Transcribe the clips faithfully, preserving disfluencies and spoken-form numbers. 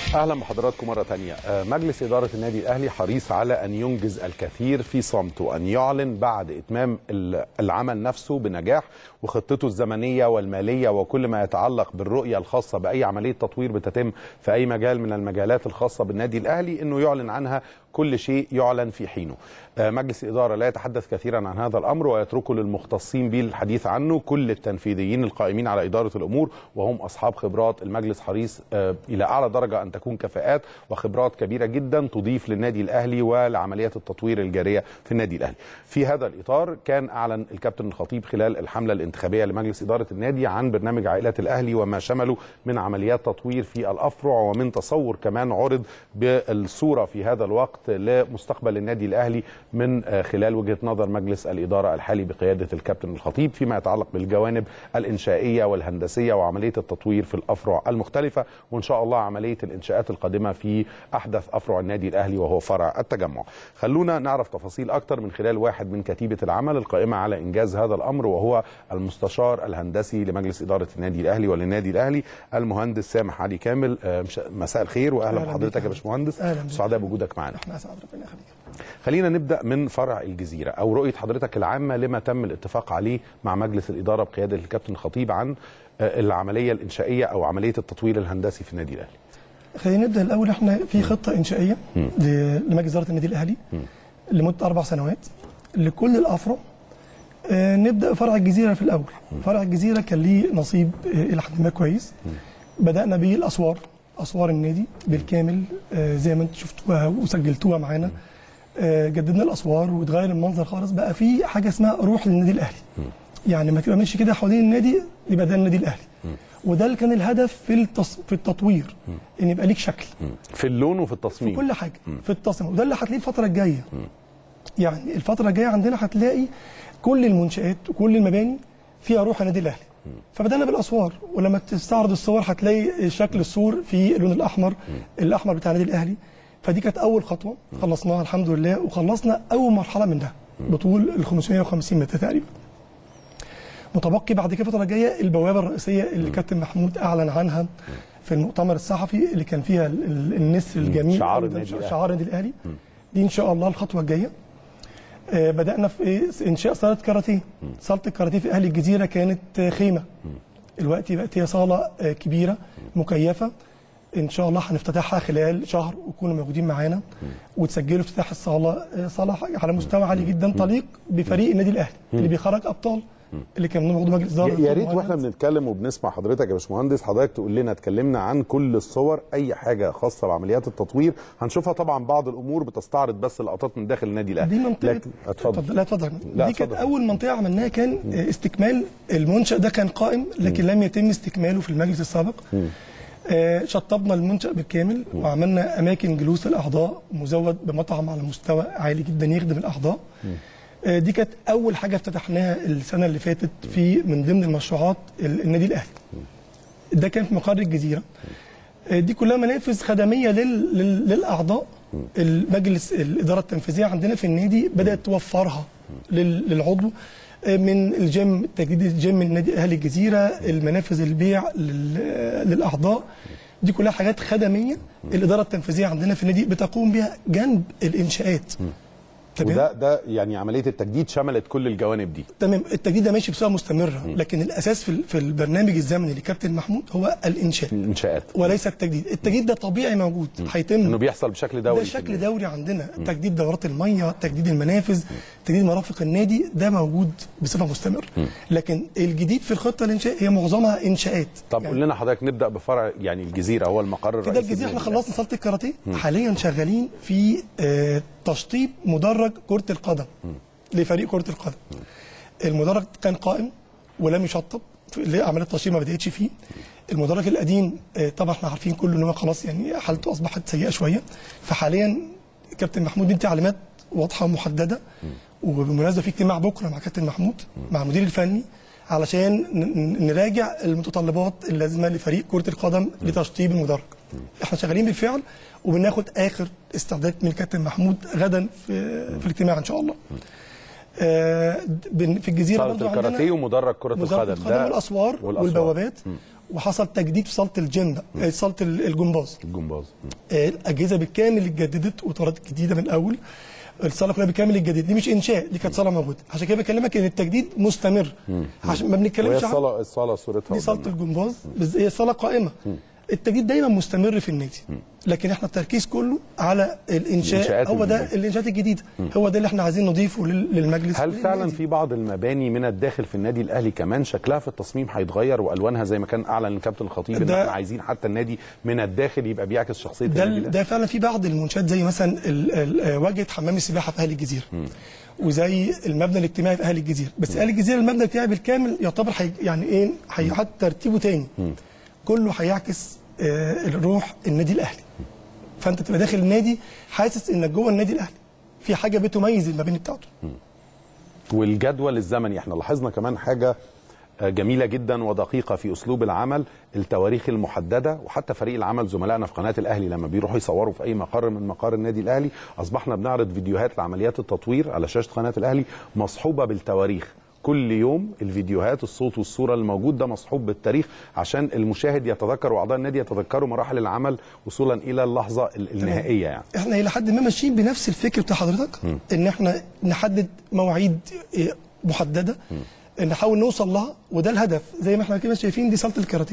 اهلا بحضراتكم مره ثانيه. مجلس اداره النادي الاهلي حريص على ان ينجز الكثير في صمت وان يعلن بعد اتمام العمل نفسه بنجاح وخطته الزمنيه والماليه وكل ما يتعلق بالرؤيه الخاصه باي عمليه تطوير بتتم في اي مجال من المجالات الخاصه بالنادي الاهلي، انه يعلن عنها كل شيء يعلن في حينه. مجلس الإدارة لا يتحدث كثيرا عن هذا الأمر ويتركه للمختصين به الحديث عنه. كل التنفيذيين القائمين على إدارة الأمور وهم أصحاب خبرات، المجلس حريص إلى أعلى درجة أن تكون كفاءات وخبرات كبيرة جدا تضيف للنادي الأهلي ولعمليات التطوير الجارية في النادي الأهلي. في هذا الإطار كان أعلن الكابتن الخطيب خلال الحملة الانتخابية لمجلس إدارة النادي عن برنامج عائلات الأهلي وما شمله من عمليات تطوير في الأفرع ومن تصور كمان عرض بالصورة في هذا الوقت لمستقبل النادي الأهلي من خلال وجهة نظر مجلس الإدارة الحالي بقيادة الكابتن الخطيب فيما يتعلق بالجوانب الإنشائية والهندسية وعملية التطوير في الأفرع المختلفة، وإن شاء الله عملية الإنشاءات القادمة في أحدث أفرع النادي الأهلي وهو فرع التجمع. خلونا نعرف تفاصيل أكتر من خلال واحد من كتيبة العمل القائمة على إنجاز هذا الأمر، وهو المستشار الهندسي لمجلس إدارة النادي الأهلي وللنادي الأهلي المهندس سامح علي كامل. مساء الخير وأهلا بحضرتك يا باشمهندس، سعداء بوجودك معنا. خلينا نبدأ من فرع الجزيرة أو رؤية حضرتك العامة لما تم الاتفاق عليه مع مجلس الإدارة بقيادة الكابتن الخطيب عن العملية الإنشائية أو عملية التطوير الهندسي في النادي الأهلي. خلينا نبدأ الأول. احنا في خطة إنشائية لمجلس إدارة النادي الأهلي لمدة أربع سنوات لكل الأفرع. اه نبدأ فرع الجزيرة في الأول. فرع الجزيرة كان ليه نصيب إلى حد ما كويس. بدأنا بالأسوار، أسوار النادي بالكامل اه زي ما انتم شفتوها وسجلتوها معانا. جددنا الاسوار واتغير المنظر خالص، بقى في حاجه اسمها روح للنادي الاهلي. يعني ما تبقى ماشي كده حوالين النادي يبقى ده النادي الاهلي. وده اللي كان الهدف في التص... في التطوير، ان يبقى ليك شكل في اللون وفي التصميم في كل حاجه في التصميم، وده اللي هتلاقيه الفتره الجايه. يعني الفتره الجايه عندنا هتلاقي كل المنشآت وكل المباني فيها روح النادي الاهلي. فبدانا بالاسوار، ولما تستعرض الصور هتلاقي شكل السور في اللون الاحمر الاحمر بتاع النادي الاهلي. فدي كانت اول خطوه خلصناها الحمد لله، وخلصنا اول مرحله منها بطول ال خمسمائة وخمسين متر تقريبا. متبقي بعد كده الفتره الجايه البوابه الرئيسيه اللي كابتن محمود اعلن عنها في المؤتمر الصحفي اللي كان فيها النسر الجميل شعار النادي الاهلي شعار النادي الاهلي. دي ان شاء الله الخطوه الجايه. آه بدانا في انشاء صاله كاراتيه. صاله الكاراتيه في اهل الجزيره كانت خيمه، دلوقتي بقت هي صاله آه كبيره مكيفه. ان شاء الله هنفتتحها خلال شهر ويكونوا موجودين معانا وتسجلوا افتتاح الصاله. صاله على مستوى عالي جدا تليق بفريق النادي الاهلي اللي بيخرج ابطال اللي كان موجود مجلس اداره. يا ريت واحنا بنتكلم وبنسمع حضرتك يا باشمهندس حضرتك تقول لنا، اتكلمنا عن كل الصور، اي حاجه خاصه بعمليات التطوير هنشوفها. طبعا بعض الامور بتستعرض بس لقطات من داخل النادي الاهلي. دي منطقه لكن اتفضل. لا اتفضل. دي كانت اول منطقه عملناها، كان استكمال المنشأ ده كان قائم لكن لم يتم استكماله في المجلس السابق. آه شطبنا المنشأ بالكامل وعملنا اماكن جلوس الاعضاء مزود بمطعم على مستوى عالي جدا يخدم الاعضاء. آه دي كانت اول حاجه افتتحناها السنه اللي فاتت في من ضمن المشروعات النادي الاهلي. ده كان في مقر الجزيره. آه دي كلها منافذ خدميه لل... لل... للاعضاء. المجلس الاداره التنفيذيه عندنا في النادي بدات توفرها لل... للعضو، من الجيم، تجديد الجيم من نادي اهلي الجزيره، المنافذ البيع للاعضاء. دي كلها حاجات خدميه الاداره التنفيذيه عندنا في النادي بتقوم بها جنب الانشاءات. وده ده يعني عمليه التجديد شملت كل الجوانب دي. تمام. التجديد ده ماشي بصوره مستمره، م. لكن الاساس في في البرنامج الزمني لكابتن محمود هو الانشاء الانشاءات وليس التجديد. التجديد ده طبيعي موجود هيتم، انه بيحصل بشكل دوري. ده شكل دوري عندنا. م. تجديد دورات الميه، تجديد المنافذ، تجديد مرافق النادي، ده موجود بصفه مستمره. م. لكن الجديد في الخطه الانشاء هي معظمها انشاءات. طب يعني قول لنا حضرتك، نبدا بفرع يعني الجزيره هو المقر الرئيسي كده. الجزيره احنا خلصنا صاله الكاراتيه، حاليا شغالين في آه تشطيب مدرج كرة القدم لفريق كرة القدم. المدرج كان قائم ولم يشطب، عمليه التشطيب ما بداتش فيه. المدرج القديم طبعا احنا عارفين كله ان هو خلاص يعني حالته اصبحت سيئه شويه. فحاليا كابتن محمود بيدي تعليمات واضحه ومحدده، وبالمناسبه في اجتماع بكره مع كابتن محمود مع المدير الفني علشان نراجع المتطلبات اللازمه لفريق كرة القدم لتشطيب المدرج. احنا شغالين بالفعل وبناخد اخر استعداد من الكابتن محمود غدا في في الاجتماع ان شاء الله. آه في الجزيره صاله برضو الكاراتيه عندنا ومدرج كره القدم ده والاسوار والبوابات. م. وحصل تجديد في صاله الجيم ده، صاله الجمباز الجمباز آه الاجهزه بالكامل اتجددت وطرات جديده من الاول. الصاله كلها بالكامل اتجددت، دي مش انشاء، دي كانت صاله موجوده. عشان كده بكلمك ان التجديد مستمر، عشان ما بنتكلمش عن الصاله الصاله صورتها دي صاله الجمباز، هي صاله قائمه. م. التجديد دايما مستمر في النادي، م. لكن احنا التركيز كله على الانشاء. هو ده الانشاءات الجديده، م. هو ده اللي احنا عايزين نضيفه للمجلس. هل فعلا في بعض المباني من الداخل في النادي الاهلي كمان شكلها في التصميم هيتغير والوانها زي ما كان اعلن الكابتن الخطيب ان احنا عايزين حتى النادي من الداخل يبقى بيعكس شخصيه ده النادي الأهلي؟ ده فعلا في بعض المنشات زي مثلا واجهه حمام السباحه في اهلي الجزيره، م. وزي المبنى الاجتماعي في اهلي الجزيره. بس اهلي الجزيره المبنى الاجتماعي بالكامل يعتبر حي يعني ايه هيحط ترتيبه تاني، م. كله هيعكس الروح النادي الاهلي. فانت تبقى داخل النادي حاسس انك جوه النادي الاهلي، في حاجه بتميز المباني بتاعته. والجدول الزمني احنا لاحظنا كمان حاجه جميله جدا ودقيقه في اسلوب العمل، التواريخ المحدده. وحتى فريق العمل زملائنا في قناه الاهلي لما بيروحوا يصوروا في اي مقر من مقار النادي الاهلي اصبحنا بنعرض فيديوهات لعمليات التطوير على شاشه قناه الاهلي مصحوبه بالتواريخ. كل يوم الفيديوهات الصوت والصوره الموجود ده مصحوب بالتاريخ عشان المشاهد يتذكر واعضاء النادي يتذكروا مراحل العمل وصولا الى اللحظه النهائيه. يعني احنا الى حد ما ماشيين بنفس الفكر بتاع حضرتك، م. ان احنا نحدد مواعيد محدده م. نحاول نوصل لها، وده الهدف. زي ما احنا كده شايفين دي صاله الكاراتيه،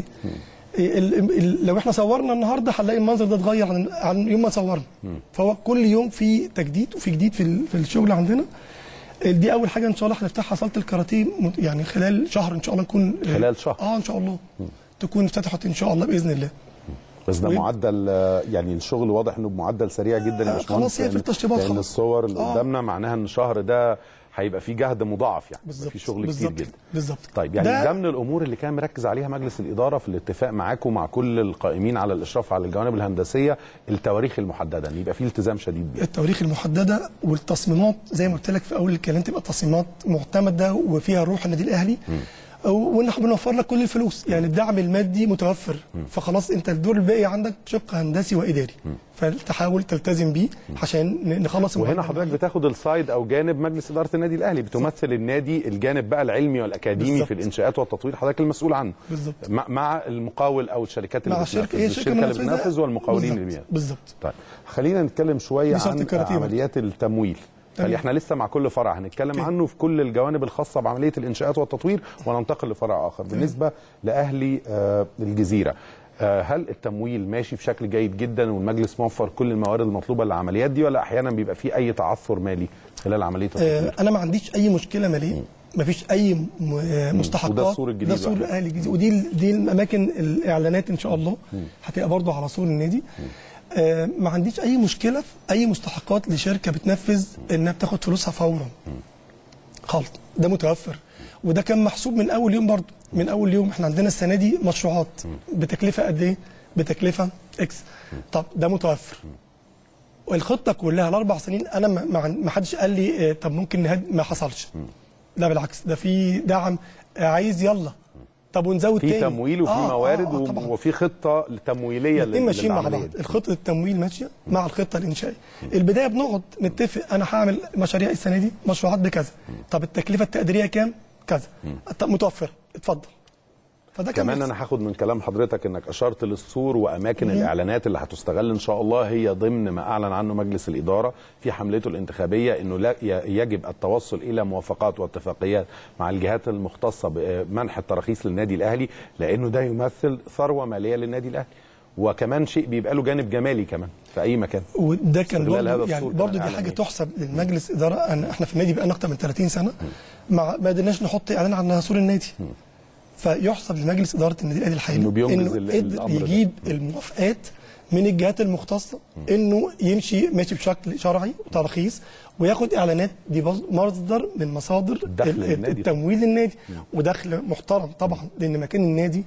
لو احنا صورنا النهارده هنلاقي المنظر ده اتغير عن عن يوم ما صورنا. م. فهو كل يوم في تجديد وفي جديد في في الشغل عندنا. دي اول حاجه ان شاء الله هنفتحها صاله الكاراتيه يعني خلال شهر ان شاء الله نكون خلال شهر اه ان شاء الله م. تكون افتتحت ان شاء الله باذن الله. بس ده و... معدل يعني الشغل واضح انه بمعدل سريع جدا يا باشمهندس. خلاص هي في التشطيبات لان الصور اللي آه. قدامنا معناها ان الشهر ده هيبقى فيه جهد مضاعف، يعني بالزبط. في شغل بالزبط. كتير جدا. بالظبط. طيب يعني ده... ده من الامور اللي كان مركز عليها مجلس الاداره في الاتفاق معاكم مع كل القائمين على الاشراف على الجوانب الهندسيه، التواريخ المحدده ان يبقى فيه التزام شديد بيها. التواريخ المحدده والتصميمات زي ما قلت لك في اول الكلام تبقى تصميمات معتمده وفيها روح النادي الاهلي، م. وان احنا بنوفر لك كل الفلوس، يعني الدعم المادي متوفر. م. فخلاص انت الدور الباقي عندك شق هندسي واداري، م. فتحاول تلتزم بيه عشان نخلص. وهنا حضرتك بتاخد السايد او جانب مجلس اداره النادي الاهلي، بتمثل النادي الجانب بقى العلمي والاكاديمي بالزبط. في الانشاءات والتطوير، حضرتك المسؤول عنه بالظبط، مع المقاول او الشركات اللي بتنفذ، الشركه, الشركة اللي بتنفذ والمقاولين اللي بينفذوا. بالظبط. طيب خلينا نتكلم شويه عن عمليات التمويل. يعني احنا لسه مع كل فرع هنتكلم كي. عنه في كل الجوانب الخاصه بعمليه الانشاءات والتطوير، وننتقل لفرع اخر. بالنسبه لاهلي آه الجزيره، آه هل التمويل ماشي بشكل جيد جدا والمجلس موفر كل الموارد المطلوبه للعمليات دي، ولا احيانا بيبقى في اي تعثر مالي خلال عمليه التطوير؟ آه انا ما عنديش اي مشكله ماليه، ما فيش اي مستحقات. وده السور الجديد، ده سور اهلي الجزيره، ودي دي الاماكن الاعلانات ان شاء الله هتبقى برضو على سور النادي. آه ما عنديش اي مشكله في اي مستحقات لشركه بتنفذ انها بتاخد فلوسها فورا خالص، ده متوفر. وده كان محسوب من اول يوم، برضو من اول يوم احنا عندنا السنه دي مشروعات بتكلفه قد ايه؟ بتكلفه اكس. طب ده متوفر. والخطه كلها الاربع سنين انا ما حدش قال لي آه طب ممكن نهد، ما حصلش. لا بالعكس، ده في دعم، آه عايز يلا طب ونزود في تاني. في تمويل وفي آه موارد آه آه وفي خطه تمويليه الاثنين ماشيين مع بعض. الخطه التمويل ماشيه مع الخطه الانشائيه. البدايه بنقعد نتفق، انا هعمل مشاريع السنه دي مشروعات بكذا، طب التكلفه التقديريه كام؟ كذا، متوفر، اتفضل. فده كمان انا هاخد من كلام حضرتك انك اشرت للسور واماكن مم. الاعلانات اللي هتستغل ان شاء الله، هي ضمن ما اعلن عنه مجلس الاداره في حملته الانتخابيه، انه لا يجب التوصل الى موافقات واتفاقيات مع الجهات المختصه بمنح التراخيص للنادي الاهلي، لانه ده يمثل ثروه ماليه للنادي الاهلي، وكمان شيء بيبقى له جانب جمالي كمان في اي مكان. وده كان برضه يعني برضه دي حاجه تحسب للمجلس اداره. احنا في النادي بقى اكتر من ثلاثين سنه ما ما قدرناش نحط اعلان عن سور النادي، م. فيحسب لمجلس اداره النادي الاهلي الحالي انه بينجز انه قدر يجيب ده. الموافقات من الجهات المختصه م. انه يمشي ماشي بشكل شرعي وترخيص وياخد اعلانات. دي مصدر من مصادر التمويل للنادي، ودخل محترم طبعا، لان مكان النادي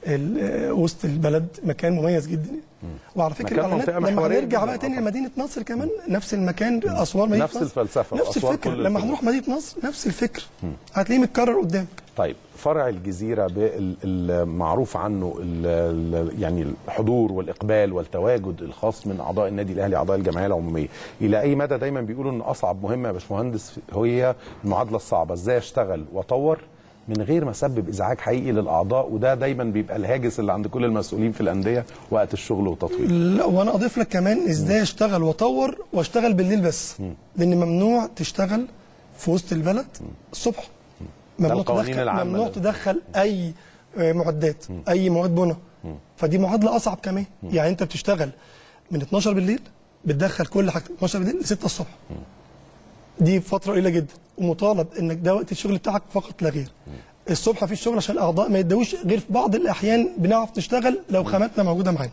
وسط البلد مكان مميز جدا. وعلى فكره الاعلانات لما هنرجع بقى تاني لمدينه نصر كمان نفس المكان، اسوار مدينه نفس نصر الفلسفه نفس الفكر. لما هنروح مدينه نصر نفس الفكر هتلاقيه متكرر قدامك. طيب فرع الجزيره المعروف عنه ال ال يعني الحضور والاقبال والتواجد الخاص من اعضاء النادي الاهلي اعضاء الجمعيه العموميه، الى اي مدى دايما بيقولوا ان اصعب مهمه يا باشمهندس هي المعادله الصعبه، ازاي اشتغل واطور من غير ما اسبب ازعاج حقيقي للاعضاء، وده دايما بيبقى الهاجس اللي عند كل المسؤولين في الانديه وقت الشغل والتطوير. لا وانا اضيف لك كمان ازاي اشتغل واطور واشتغل بالليل بس. م. لان ممنوع تشتغل في وسط البلد الصبح. ممنوع تدخل ممنوع تدخل اي معدات، م. اي مواد بناء. فدي معادله اصعب كمان. م. يعني انت بتشتغل من اتناشر بالليل بتدخل كل حاجه اتناشر بالليل ل ستة الصبح. م. دي فتره قليله جدا، ومطالب انك ده وقت الشغل بتاعك فقط لا غير. الصبح في الشغل عشان الاعضاء ما يدوش، غير في بعض الاحيان بنعرف نشتغل لو خاماتنا موجوده معانا.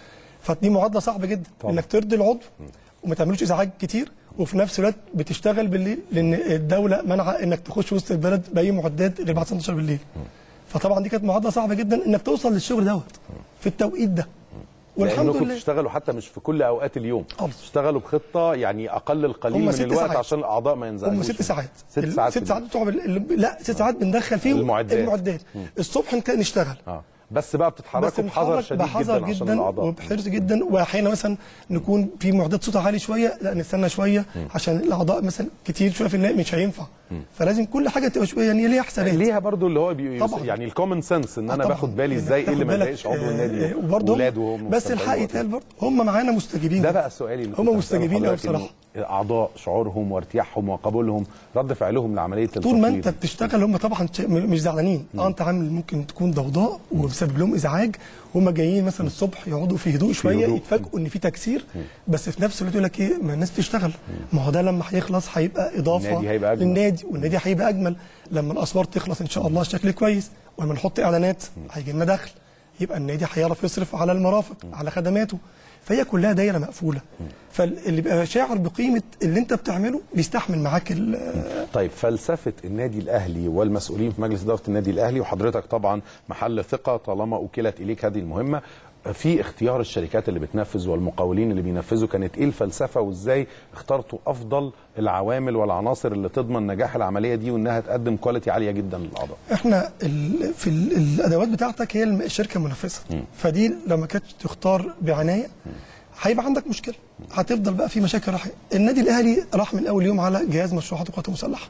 فدي معادله صعبه جدا طبعا. انك ترضي العضو وما تعملوش ازعاج كتير، وفي نفس الوقت بتشتغل بالليل لان الدوله منعه انك تخش وسط البلد باي معدات غير بعد ستاشر بالليل. فطبعا دي كانت معادله صعبه جدا انك توصل للشغل دوت في التوقيت ده. والحمد لله بتشتغلوا حتى مش في كل اوقات اليوم، بتشتغلوا بخطه يعني اقل القليل من الوقت ساعات. عشان الاعضاء ما ينزعجوش. هم ست ساعات ست ساعات ست ساعات بتوع لا ست ساعات بندخل فيهم المعدات, المعدات. الصبح نشتغل اه بس بقى بتتحركوا بحذر شديد بحذر جدا, جدا عشان الاعضاء وبحرص جدا. واحيانا مثلا نكون في معدات صوتها عالي شويه، لا نستنى شويه م. عشان الاعضاء مثلا كتير شويه في النهايه مش هينفع. م. فلازم كل حاجه تبقى شويه يعني ليها حسابات، ليها برضو اللي هو بي... يعني الكومن سنس ان انا باخد بالي ازاي ايه اللي ما يضايقش عضو النادي وولاده. بس الحق يتقال برضه هم معانا مستجيبين. ده بقى سؤالي، هم مستجيبين قوي بصراحه. اعضاء شعورهم وارتياحهم وقبولهم رد فعلهم لعمليه التطوير طول ما انت بتشتغل هم طبعا مش زعلانين. اه انت عامل ممكن تكون ضوضاء وبسبب لهم ازعاج، هم جايين مثلا الصبح يقعدوا في هدوء شويه يتفاجئوا ان في تكسير، بس في نفس الوقت يقول لك ايه ما الناس تشتغل، ما هو ده لما هيخلص هيبقى اضافه للنادي والنادي هيبقى اجمل. لما الاسوار تخلص ان شاء الله الشكل كويس ولما نحط اعلانات هيجي لنا دخل، يبقى النادي هيعرف يصرف على المرافق على خدماته. فهي كلها دايره مقفوله، فاللي بيبقى شاعر بقيمه اللي انت بتعمله بيستحمل معاك. طيب فلسفه النادي الاهلي والمسؤولين في مجلس اداره النادي الاهلي، وحضرتك طبعا محل ثقه طالما وكلت اليك هذه المهمه، في اختيار الشركات اللي بتنفذ والمقاولين اللي بينفذوا، كانت ايه الفلسفه وازاي اخترتوا افضل العوامل والعناصر اللي تضمن نجاح العمليه دي وانها تقدم كواليتي عاليه جدا للاعضاء؟ احنا في الادوات بتاعتك هي الشركه المنفذه، فدي لما كانت تختار بعنايه هيبقى عندك مشكله، هتفضل بقى في مشاكل. راح النادي الاهلي راح من اول يوم على جهاز مشروعات القوات المسلحه.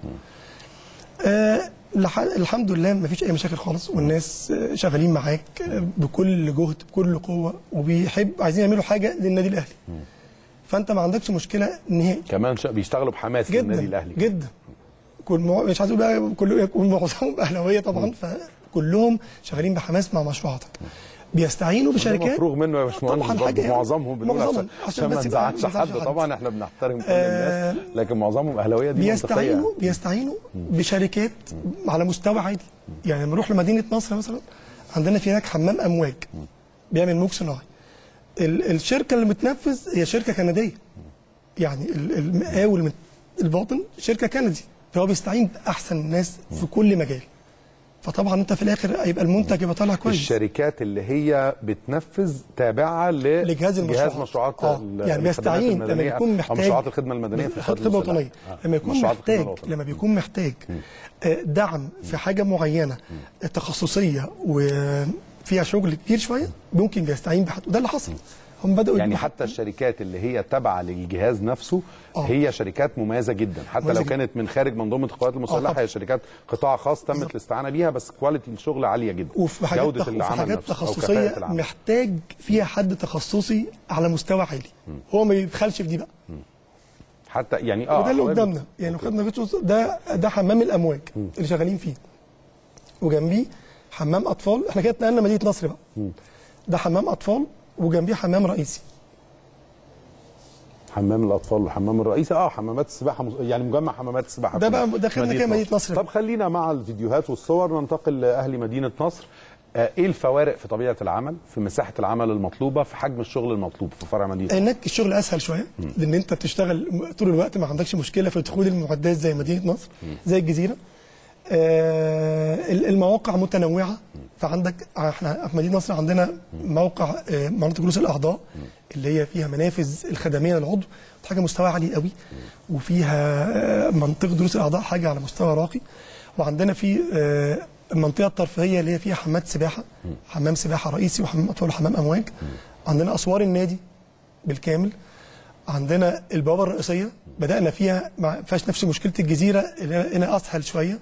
آه الحمد لله ما فيش اي مشاكل خالص، والناس شغالين معاك بكل جهد بكل قوه وبيحب عايزين يعملوا حاجه للنادي الاهلي. فانت ما عندكش مشكله نهائي. كمان بيشتغلوا بحماس للنادي الاهلي جدا. كل مع... مش عايز اقول كل معظمهم اهلاويه طبعا، فكلهم شغالين بحماس مع مشروعاتك. بيستعينوا بشركات مفروغ منه يا باشمهندس، معظمهم بنقول عشان, عشان ما نزعلش حد. طبعا احنا بنحترم كل الناس، لكن معظمهم اهلاويه. دي بيستعينوا منطقيه. بيستعينوا بشركات على مستوى عالي. يعني لما نروح لمدينه نصر مثلا عندنا في هناك حمام امواج بيعمل موج صناعي. الشركه اللي بتنفذ هي شركه كنديه، يعني المقاول من الباطن شركه كندي، فهو بيستعين باحسن الناس في كل مجال. فطبعا انت في الاخر هيبقى المنتج يبقى طالع كويس. الشركات اللي هي بتنفذ تابعه لجهاز المشروعات، جهاز مشروعات آه. يعني بيستعين لما يكون محتاج مشروعات الخدمه المدنيه في الخدمه الوطنيه. آه. لما يكون محتاج لما بيكون محتاج دعم في حاجه معينه تخصصيه وفيها شغل كتير شويه، ممكن بيستعين بحد، وده اللي حصل. هم بدأوا يعني حتى الشركات اللي هي تابعه للجهاز نفسه أوه. هي شركات مميزه جدا، حتى مميزة لو كانت جداً. من خارج منظومه القوات المسلحه، هي شركات قطاع خاص تمت بالضبط. الاستعانه بيها، بس كواليتي الشغل عاليه جدا، وفي حاجات جوده تخ... العمل حاجات تخصصيه محتاج فيها حد تخصصي على مستوى عالي. م. هو ما يدخلش في دي بقى. م. حتى يعني اه وده اللي قدامنا، يعني خدنا ده ده حمام الامواج م. اللي شغالين فيه، وجنبيه حمام اطفال. احنا كده اتنقلنا مدينه نصر بقى. م. ده حمام اطفال وجنبيه حمام رئيسي. حمام الاطفال والحمام الرئيسي، اه حمامات السباحه، يعني مجمع حمامات السباحه ده بقى دخلنا كده مدينه نصر. طب خلينا مع الفيديوهات والصور ننتقل لاهلي مدينه نصر. آه ايه الفوارق في طبيعه العمل، في مساحه العمل المطلوبه، في حجم الشغل المطلوب في فرع مدينه؟ هناك الشغل اسهل شويه، لان انت بتشتغل طول الوقت، ما عندكش مشكله في دخول المعدات زي مدينه نصر، زي الجزيره. آه المواقع متنوعه، فعندك احنا في مدينه نصر عندنا موقع مناطق جلوس الاعضاء اللي هي فيها منافذ الخدميه للعضو، حاجه مستوى عالي قوي، وفيها منطقه جلوس الاعضاء حاجه على مستوى راقي. وعندنا في المنطقه الترفيهيه اللي هي فيها حمامات سباحه، حمام سباحه رئيسي وحمام اطفال وحمام امواج. عندنا اسوار النادي بالكامل. عندنا البوابه الرئيسيه بدانا فيها ما فيهاش نفس مشكله الجزيره اللي هنا اسهل شويه.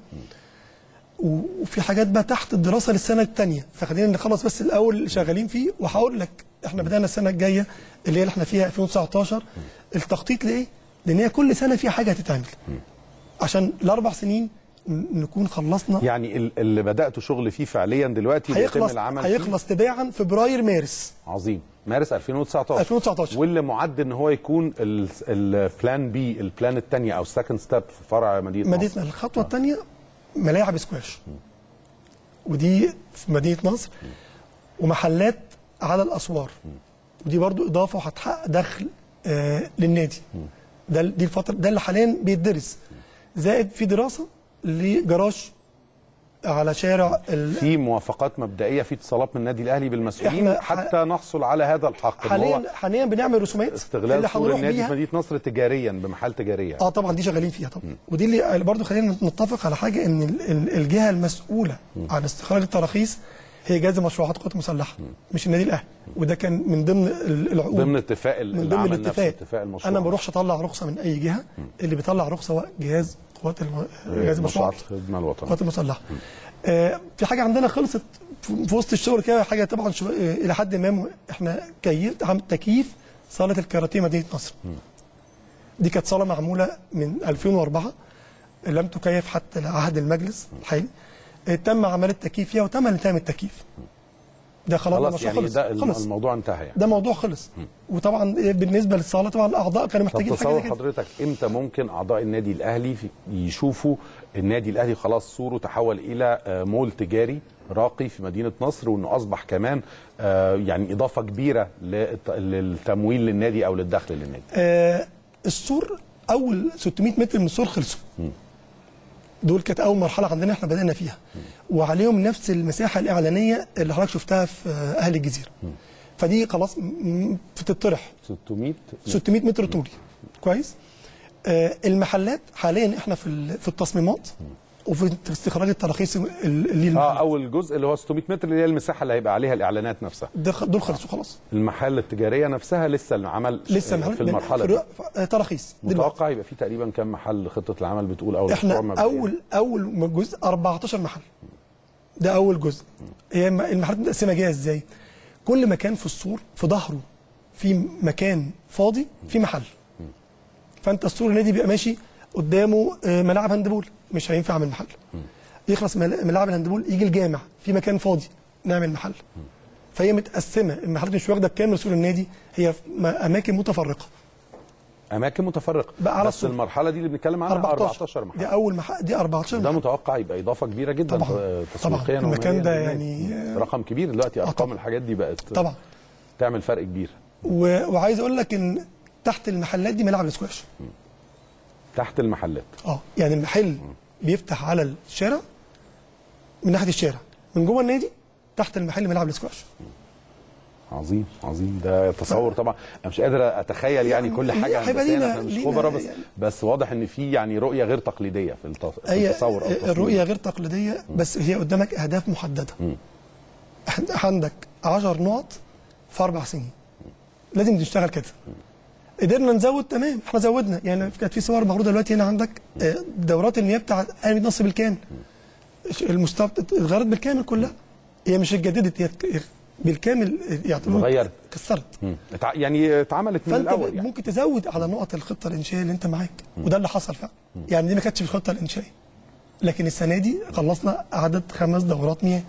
وفي حاجات بقى تحت الدراسه للسنه الثانيه، فخلينا نخلص بس الاول اللي شغالين فيه وهقول لك احنا بدانا السنه الجايه اللي هي اللي احنا فيها ألفين وتسعتاشر. التخطيط لايه؟ لان هي كل سنه في حاجه هتتعمل عشان الاربع سنين نكون خلصنا. يعني اللي بداتوا شغل فيه فعليا دلوقتي بيتم العمل هيخلص تباعا فبراير مارس. عظيم. مارس ألفين وتسعتاشر. ألفين وتسعتاشر. واللي معد ان هو يكون البلان بي، البلان الثانيه او السكند ستيب في فرع مدينه مدينه نصر. الخطوه الثانيه ملاعب سكواش، ودي في مدينه نصر، ومحلات على الاسوار، ودي برضو اضافه وهتحقق دخل آه للنادي. ده دي الفتره ده اللي حاليا بيدرس، زائد في دراسه لجراج على شارع في موافقات مبدئيه في اتصالات من النادي الاهلي بالمسؤولين حتى ح... نحصل على هذا الحق. حاليا حاليا بنعمل رسومات استغلال سور النادي في مدينه نصر تجاريا بمحل تجاريه. اه طبعا دي شغالين فيها طبعا. م. ودي اللي برضه خلينا نتفق على حاجه، ان الجهه المسؤوله م. عن استخراج التراخيص هي جهاز مشروعات القوات المسلحه، م. مش النادي الاهلي. وده كان من ضمن العقود، ضمن اتفاق من ضمن الاتفاق. اتفاق المشروع. انا ما بروحش اطلع رخصه من اي جهه، م. اللي بيطلع رخصه هو جهاز قوات الم... جهاز المشروعات القوات المسلحه. آه في حاجه عندنا خلصت في وسط الشغل كده، حاجه طبعا شو... آه الى حد ما احنا كيف تكييف صاله الكاراتيه مدينه نصر. م. دي كانت صاله معموله من ألفين وأربعة، لم تكيف حتى عهد المجلس الحالي. آه تم عمل التكييف فيها وتم انتهاء التكييف. ده خلاص, خلاص يعني خلص. ده خلص. الموضوع انتهى يعني. ده موضوع خلص. م. وطبعا بالنسبه للصاله طبعا الاعضاء كانوا محتاجين حاجه زي كده. حضرتك امتى ممكن اعضاء النادي الاهلي يشوفوا النادي الاهلي خلاص صوره تحول الى مول تجاري راقي في مدينه نصر، وانه اصبح كمان يعني اضافه كبيره للتمويل للنادي او للدخل للنادي؟ آه السور اول ستمائة متر من السور خلصوا. م. دول كانت اول مرحله عندنا احنا بدانا فيها، وعليهم نفس المساحه الاعلانيه اللي حضرتك شفتها في اهل الجزيره. فدي خلاص بتطرح ستمائة ستمائة متر طولي. كويس. آه المحلات حاليا احنا في في التصميمات وفي استخراج التراخيص اللي اه اول جزء اللي هو ستمائة متر اللي هي المساحه اللي هيبقى عليها الاعلانات نفسها، دول خلصوا خلاص. المحل التجاريه نفسها لسه العمل لسه في المرحله دي. تراخيص متوقع يبقى في تقريبا كام محل خطه العمل بتقول اول احنا مبدئيا؟ اول اول جزء أربعتاشر محل، ده اول جزء. هي المحلات متقسمه جايه ازاي؟ كل مكان في السور في ظهره في مكان فاضي في محل، فانت السور النادي بيبقى ماشي قدامه ملاعب هاندبول، مش هينفع اعمل محل. يخلص ملاعب الهاندبول يجي الجامع في مكان فاضي نعمل محل. فهي متقسمه، المحلات مش واخده بكامل سور النادي، هي اماكن متفرقه. اماكن متفرقه بقى على بس الصور. المرحله دي اللي بنتكلم عنها أربعتاشر محل. دي اول محل، دي أربعتاشر ده محل. متوقع يبقى اضافه كبيره جدا طبعا تسويقيا. المكان ده يعني رقم كبير دلوقتي، ارقام الحاجات دي بقت طبعا تعمل فرق كبير. و... وعايز اقول لك ان تحت المحلات دي ملاعب الاسكواش. تحت المحلات اه يعني المحل م. بيفتح على الشارع من ناحيه الشارع، من جوه النادي تحت المحل ملاعب الاسكواش. عظيم عظيم. ده تصور طبعا انا مش قادر اتخيل يعني, يعني كل حاجه هندسيه مش خبره، بس يعني بس واضح ان في يعني رؤيه غير تقليديه في التصور او الرؤيه غير تقليديه، بس هي قدامك اهداف محدده. م. عندك عشر نقط في اربع سنين، لازم نشتغل كده. قدرنا نزود تمام، احنا زودنا يعني. كانت في صور معروضه دلوقتي هنا عندك دورات المياه بتاعت مدينه نصر بالكامل، المستوى اتغيرت بالكامل كلها، هي مش اتجددت، هي بالكامل يعتبروا اتغيرت كسرت يعني اتعملت من الاول يعني. ممكن تزود على نقط الخطه الانشائيه اللي انت معاك، وده اللي حصل فعلا. يعني دي ما كانتش في الخطه الانشائيه، لكن السنه دي خلصنا عدد خمس دورات مياه،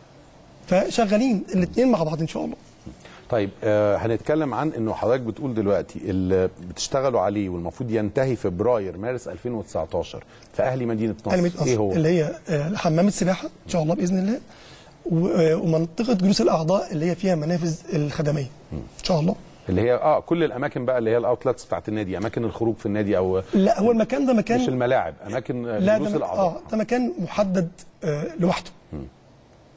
فشغالين الاثنين مع بعض ان شاء الله. طيب آه هنتكلم عن انه حضرتك بتقول دلوقتي اللي بتشتغلوا عليه والمفروض ينتهي فبراير مارس ألفين وتسعتاشر في اهلي مدينه نصر. أهلي مدينة نصر. ايه هو؟ اللي هي آه حمام السباحه ان شاء الله باذن الله، ومنطقه جلوس الاعضاء اللي هي فيها منافذ الخدميه ان شاء الله، اللي هي اه كل الاماكن بقى اللي هي الاوتلتس بتاعت النادي، اماكن الخروج في النادي او لا هو المكان ده مكان مش الملاعب، اماكن جلوس الاعضاء. اه ده مكان محدد آه لوحده. م.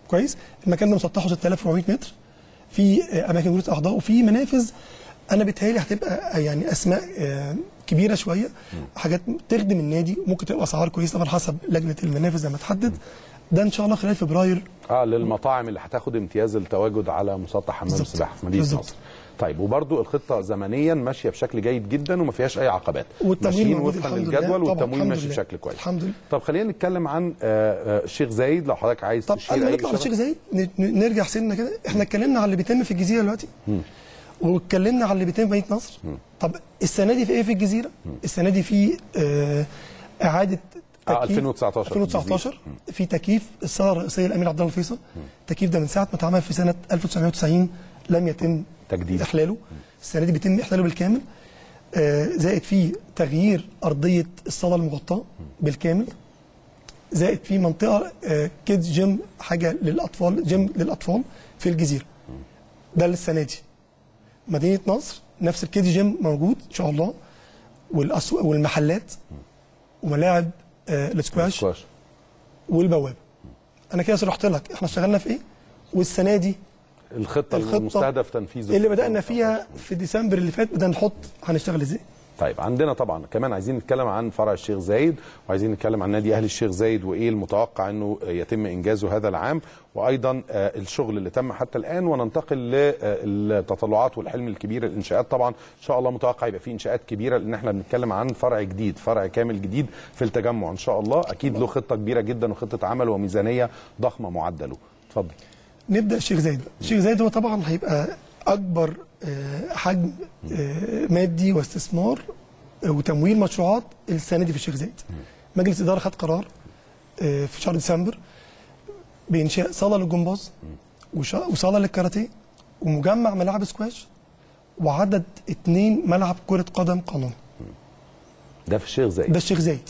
كويس. المكان ده مسطحه ستة آلاف وأربعمائة متر، في اماكن جلوس اعضاء وفي منافذ انا بتهيألي هتبقى يعني اسماء كبيره شويه، حاجات تخدم النادي، ممكن تبقى اسعار كويسه طبعا حسب لجنه المنافذ لما تحدد. ده ان شاء الله خلال فبراير اه للمطاعم اللي هتاخد امتياز التواجد على مسطح حمام السباحه في مدينه نصر. طيب وبرده الخطه زمنيا ماشيه بشكل جيد جدا وما فيهاش اي عقبات، والتمويل وفقا للجدول والتمويل ماشي بشكل كويس الحمد لله. طب خلينا نتكلم عن الشيخ زايد لو حضرتك عايز طب تشير. قبل ما نطلع على الشيخ زايد نرجع سنه كده، احنا اتكلمنا على اللي بيتم في الجزيره دلوقتي واتكلمنا على اللي بيتم في مدينه نصر. م. طب السنه دي في ايه في الجزيره؟ م. السنه دي في آه اعاده آه ألفين وتسعتاشر ألفين وتسعتاشر في تكييف الصاله الرئيسيه الامير عبد الله الفيصل. التكييف ده من ساعه ما اتعمل في سنه ألف وتسعمائة وتسعين لم يتم تجديد احلاله. السنه دي بيتم احلاله بالكامل. آه زائد فيه تغيير ارضيه الصاله المغطاه بالكامل. زائد فيه منطقه آه كيدز جيم، حاجه للاطفال، جيم للاطفال في الجزيره. ده للسنه دي. مدينه نصر نفس الكيدز جيم موجود ان شاء الله، والاسواق والمحلات وملاعب آه الاسكواش والبوابه. انا كده شرحت لك احنا اشتغلنا في ايه، والسنه دي الخطه, الخطة المستهدف تنفيذها اللي بدانا فيها في ديسمبر اللي فات بدنا نحط هنشتغل ازاي. طيب عندنا طبعا كمان عايزين نتكلم عن فرع الشيخ زايد، وعايزين نتكلم عن نادي اهلي الشيخ زايد وايه المتوقع انه يتم انجازه هذا العام، وايضا الشغل اللي تم حتى الان، وننتقل للتطلعات والحلم الكبير الانشاءات. طبعا ان شاء الله متوقع يبقى في انشاءات كبيره، لان احنا بنتكلم عن فرع جديد، فرع كامل جديد في التجمع ان شاء الله، اكيد له خطه كبيره جدا وخطه عمل وميزانيه ضخمه معدله. اتفضل. نبدا الشيخ زايد. الشيخ زايد هو طبعا هيبقى اكبر حجم مادي واستثمار وتمويل مشروعات السنه دي في الشيخ زايد. مجلس الاداره خد قرار في شهر ديسمبر بانشاء صاله للجمباز وصاله للكاراتيه ومجمع ملاعب سكواش وعدد اثنين ملعب كره قدم قانوني. ده في الشيخ زايد. ده الشيخ زايد.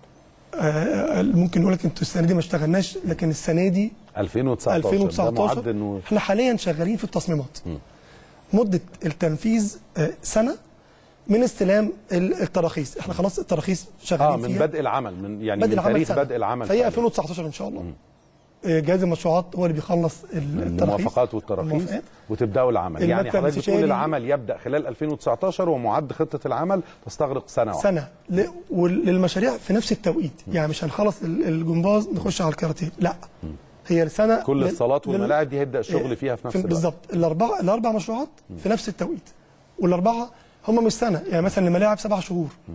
آه ممكن نقول لك انتوا السنه دي ما اشتغلناش، لكن السنه دي ألفين وتسعتاشر ألفين وتسعتاشر إنه... احنا حاليا شغالين في التصميمات. م. مده التنفيذ آه سنه من استلام التراخيص. احنا خلاص التراخيص شغالين اه من فيها. بدء العمل، من يعني من تاريخ بدء العمل، فهي ألفين وتسعتاشر ان شاء الله. م. جهاز المشروعات هو اللي بيخلص التراخيص الموافقات والتراخيص وتبداوا العمل. يعني حضرتك بتقول العمل يبدا خلال ألفين وتسعتاشر ومعد خطه العمل تستغرق سنه واحده. سنه ل... وللمشاريع في نفس التوقيت. م. يعني مش هنخلص الجمباز نخش على الكاراتيه، لا. م. هي السنه كل الصالات والملاعب دي هيبدا الشغل فيها في نفس الوقت. بالظبط. الاربعه الاربع مشروعات م. في نفس التوقيت، والاربعه هم مش سنه. يعني مثلا الملاعب سبع شهور. م.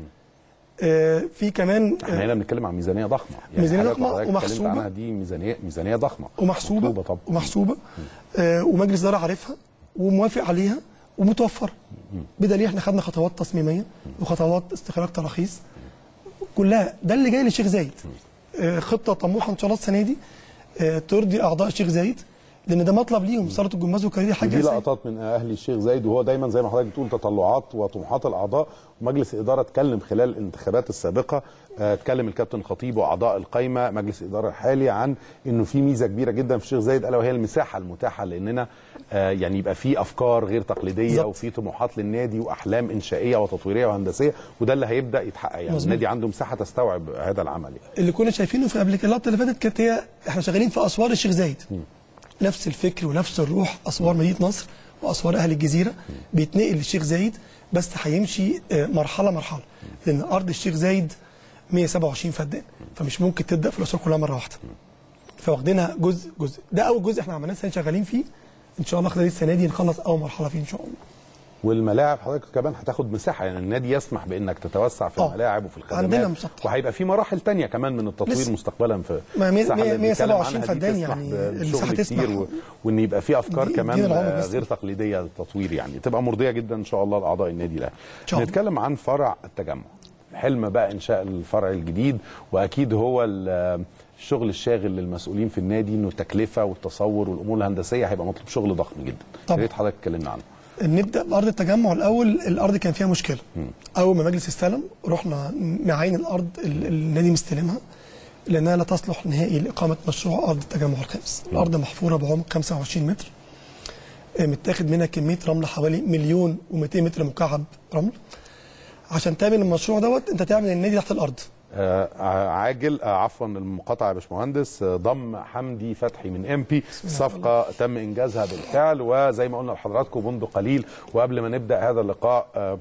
آه في كمان احنا هنا بنتكلم عن ميزانيه ضخمه، يعني ميزانيه ضخمه ومحسوبه عنها، دي ميزانيه ميزانيه ضخمه ومحسوبه طبعا ومحسوبه آه ومجلس الاداره عارفها وموافق عليها ومتوفره، بدليل احنا خدنا خطوات تصميميه وخطوات استخراج تراخيص كلها. ده اللي جاي للشيخ زايد. آه خطه طموحه ان شاء الله السنه دي آه ترضي اعضاء الشيخ زايد، لان ده مطلب ليهم. صاله الجمباز والكاراتيه حاجه دي لقطات من اهلي الشيخ زايد، وهو دايما زي ما حضرتك بتقول تطلعات وطموحات الاعضاء. ومجلس الاداره اتكلم خلال الانتخابات السابقه، اتكلم الكابتن خطيب واعضاء القايمه مجلس الاداره الحالي عن انه في ميزه كبيره جدا في الشيخ زايد، الا وهي المساحه المتاحه لاننا يعني يبقى في افكار غير تقليديه بالزبط. وفي طموحات للنادي واحلام انشائيه وتطويريه وهندسيه، وده اللي هيبدا يتحقق. يعني مزبوط. النادي عنده مساحه تستوعب هذا العمل. يعني. اللي كنا شايفينه في قبل كده اللقطه اللي فاتت كانت هي احنا شغالين في اسوار الشيخ زايد. م. نفس الفكر ونفس الروح، اسوار مدينه نصر واسوار اهل الجزيره بيتنقل للشيخ زايد، بس هيمشي مرحله مرحله، لان ارض الشيخ زايد مئة وسبعة وعشرين فدان، فمش ممكن تبدا في الاسوار كلها مره واحده. فواخدينها جزء جزء. ده اول جزء احنا عملناه السنه شغالين فيه، ان شاء الله خلال السنه دي نخلص اول مرحله فيه ان شاء الله. والملاعب حضرتك كمان هتاخد مساحه، يعني النادي يسمح بانك تتوسع في أوه. الملاعب وفي الخدمات، عندنا مسطح، وهيبقى في مراحل ثانيه كمان من التطوير لسه. مستقبلا في مئة وسبعة وعشرين فدان، يعني المساحه تسمح و... وان يبقى في افكار كمان غير تقليديه للتطوير، يعني تبقى مرضيه جدا ان شاء الله لاعضاء النادي الاهلي. نتكلم عن فرع التجمع، حلم بقى انشاء الفرع الجديد، واكيد هو الشغل الشاغل للمسؤولين في النادي، انه التكلفه والتصور والامور الهندسيه هيبقى مطلوب شغل ضخم جدا. يا ريت حضرتك تكلمنا عنه. نبدا بارض التجمع الاول. الارض كان فيها مشكله. م. اول ما مجلس استلم رحنا نعاين الارض النادي مستلمها لانها لا تصلح نهائي لاقامه مشروع ارض التجمع الخامس. م. الارض محفوره بعمق خمسة وعشرين متر، متاخد منها كميه رمل حوالي مليون ومئتين متر مكعب رمل. عشان تعمل المشروع دوت انت تعمل النادي تحت الارض، عاجل عفوا المقاطعه يا باشمهندس، ضم حمدي فتحي من امبي. صفقه تم انجازها بالفعل، وزي ما قلنا لحضراتكم منذ قليل وقبل ما نبدا هذا اللقاء